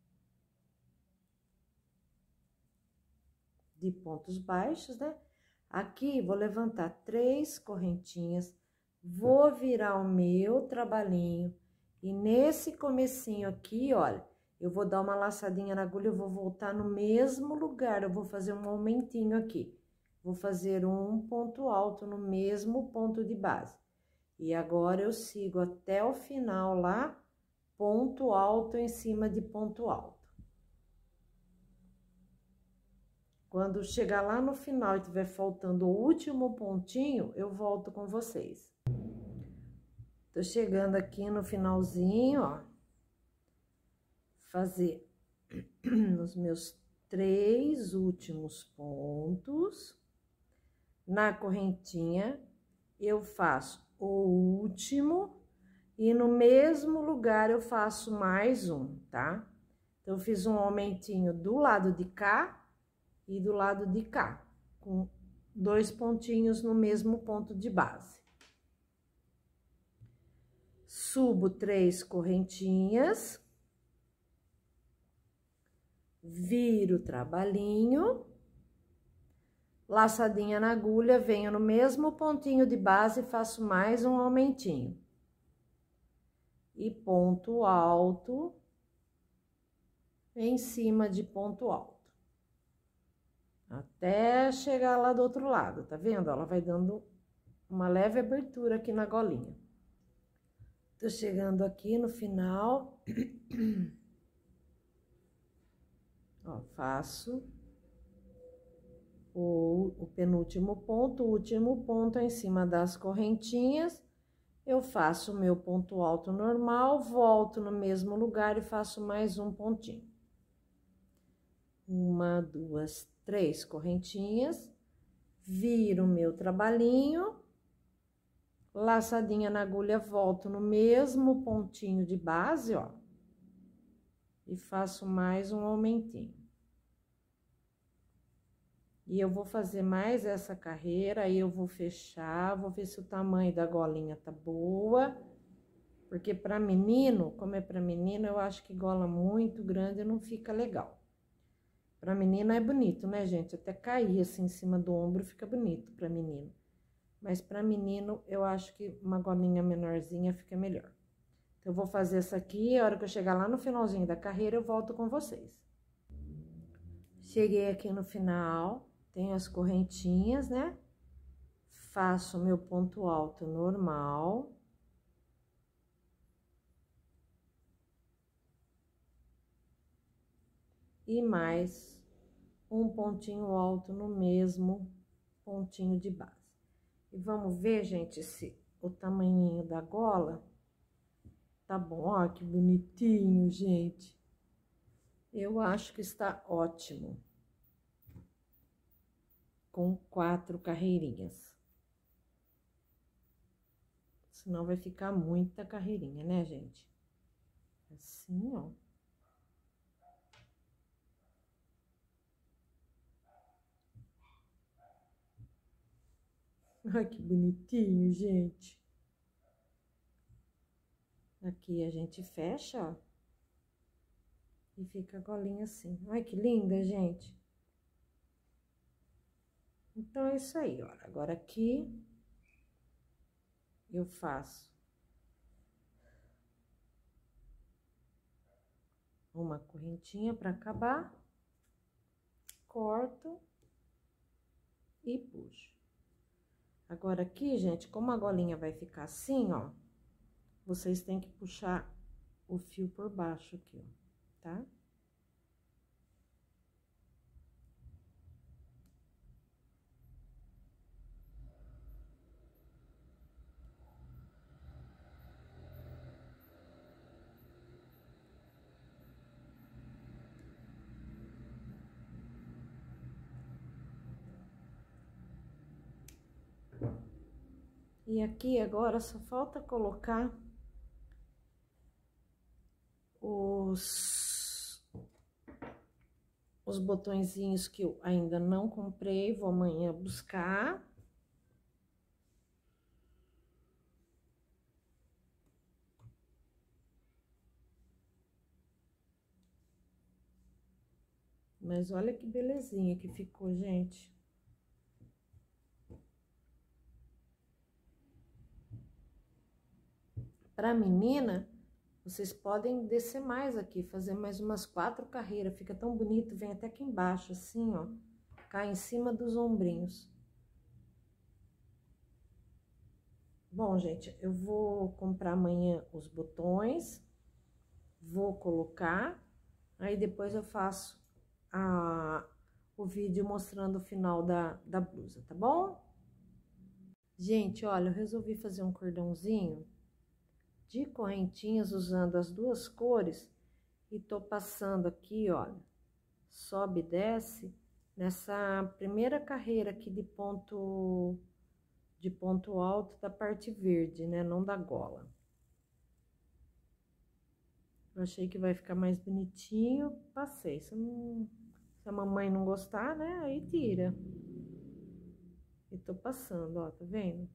Speaker 1: De pontos baixos, né? Aqui, vou levantar 3 correntinhas, vou virar o meu trabalhinho E nesse comecinho aqui, olha, eu vou dar uma laçadinha na agulha, eu vou voltar no mesmo lugar, eu vou fazer um aumentinho aqui. Vou fazer um ponto alto no mesmo ponto de base. E agora eu sigo até o final lá, ponto alto em cima de ponto alto. Quando chegar lá no final e tiver faltando o último pontinho, eu volto com vocês. Tô chegando aqui no finalzinho, ó. Fazer os meus 3 últimos pontos. Na correntinha, eu faço o último e no mesmo lugar eu faço mais um, tá? Então, eu fiz um aumentinho do lado de cá e do lado de cá, com 2 pontinhos no mesmo ponto de base. Subo 3 correntinhas, viro o trabalhinho, laçadinha na agulha, venho no mesmo pontinho de base e faço mais um aumentinho. E ponto alto em cima de ponto alto. Até chegar lá do outro lado, tá vendo? Ela vai dando uma leve abertura aqui na golinha. Tô chegando aqui no final. Ó, faço o penúltimo ponto, o último ponto em cima das correntinhas. Eu faço o meu ponto alto normal, volto no mesmo lugar e faço mais um pontinho. 1, 2, 3 correntinhas, viro o meu trabalhinho, laçadinha na agulha, volto no mesmo pontinho de base, ó, e faço mais um aumentinho. E eu vou fazer mais essa carreira, aí eu vou fechar, vou ver se o tamanho da golinha tá boa, porque pra menino, como é pra menino, eu acho que gola muito grande não fica legal. Pra menina é bonito, né, gente? Até cair assim em cima do ombro fica bonito pra menino. Mas pra menino, eu acho que uma golinha menorzinha fica melhor. Então, eu vou fazer essa aqui, a hora que eu chegar lá no finalzinho da carreira, eu volto com vocês. Cheguei aqui no final, tenho as correntinhas, né? Faço meu ponto alto normal. E mais um pontinho alto no mesmo pontinho de base. E vamos ver, gente, se o tamanhinho da gola tá bom. Ó, que bonitinho, gente. Eu acho que está ótimo. Com 4 carreirinhas. Senão vai ficar muita carreirinha, né, gente? Assim, ó. Ai, que bonitinho, gente. Aqui a gente fecha, ó. E fica a golinha assim. Ai, que linda, gente. Então, é isso aí, ó. Agora aqui, eu faço uma correntinha pra acabar. Corto e puxo. Agora aqui, gente, como a golinha vai ficar assim, ó, vocês têm que puxar o fio por baixo aqui, ó, tá? E aqui agora só falta colocar os botõezinhos que eu ainda não comprei, vou amanhã buscar. Mas olha que belezinha que ficou, gente. Pra menina, Vocês podem descer mais aqui, fazer mais umas 4 carreiras, fica tão bonito, vem até aqui embaixo, assim, ó, cai em cima dos ombrinhos. Bom, gente, eu vou comprar amanhã os botões, vou colocar, aí depois eu faço o vídeo mostrando o final da blusa, tá bom? Gente, olha, eu resolvi fazer um cordãozinho de correntinhas usando as duas cores e tô passando aqui, olha, sobe e desce nessa primeira carreira aqui de ponto alto da parte verde, né, não da gola. Eu achei que vai ficar mais bonitinho, passei. Se a mamãe não gostar, né, aí tira. E tô passando, ó, tá vendo?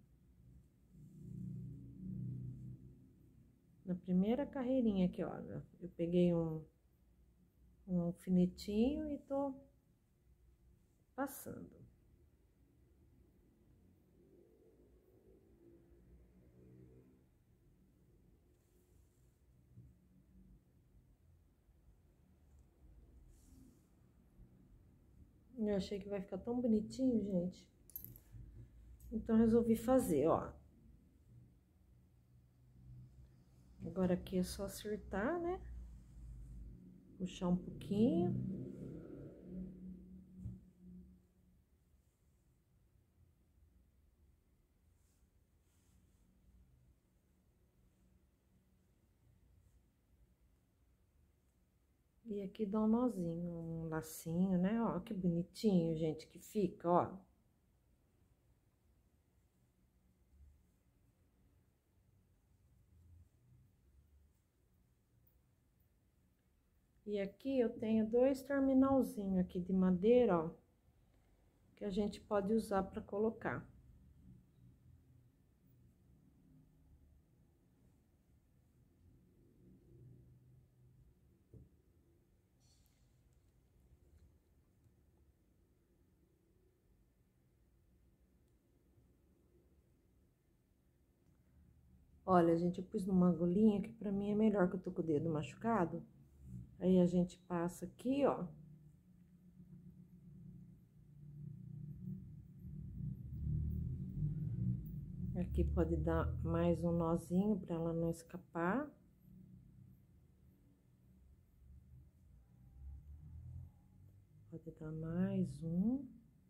Speaker 1: Na primeira carreirinha aqui, ó, eu peguei um alfinetinho e tô passando. Eu achei que vai ficar tão bonitinho, gente. Então, resolvi fazer, ó. Agora aqui é só acertar, né? Puxar um pouquinho. E aqui dá um nozinho, um lacinho, né? Ó, que bonitinho, gente, que fica, ó. E aqui eu tenho 2 terminalzinhos aqui de madeira, ó, que a gente pode usar para colocar. Olha, gente, eu pus numa agulhinha que pra mim é melhor, que eu tô com o dedo machucado. Aí a gente passa aqui, ó. Aqui pode dar mais um nozinho pra ela não escapar. Pode dar mais um.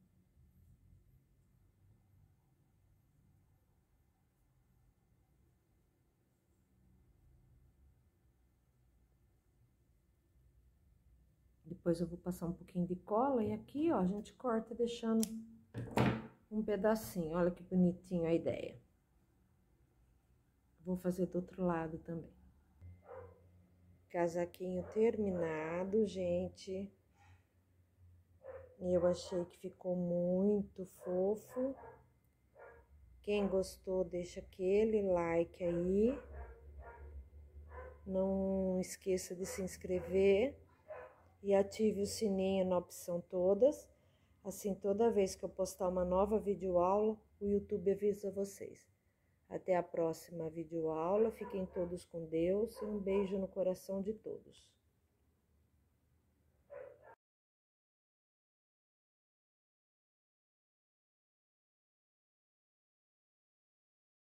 Speaker 1: Depois eu vou passar um pouquinho de cola e aqui, ó, a gente corta deixando um pedacinho. Olha que bonitinho a ideia. Vou fazer do outro lado também. Casaquinho terminado, gente. Eu achei que ficou muito fofo. Quem gostou, deixa aquele like aí. Não esqueça de se inscrever e ative o sininho na opção todas. Assim, toda vez que eu postar uma nova videoaula, o YouTube avisa vocês. Até a próxima videoaula. Fiquem todos com Deus e um beijo no coração de todos.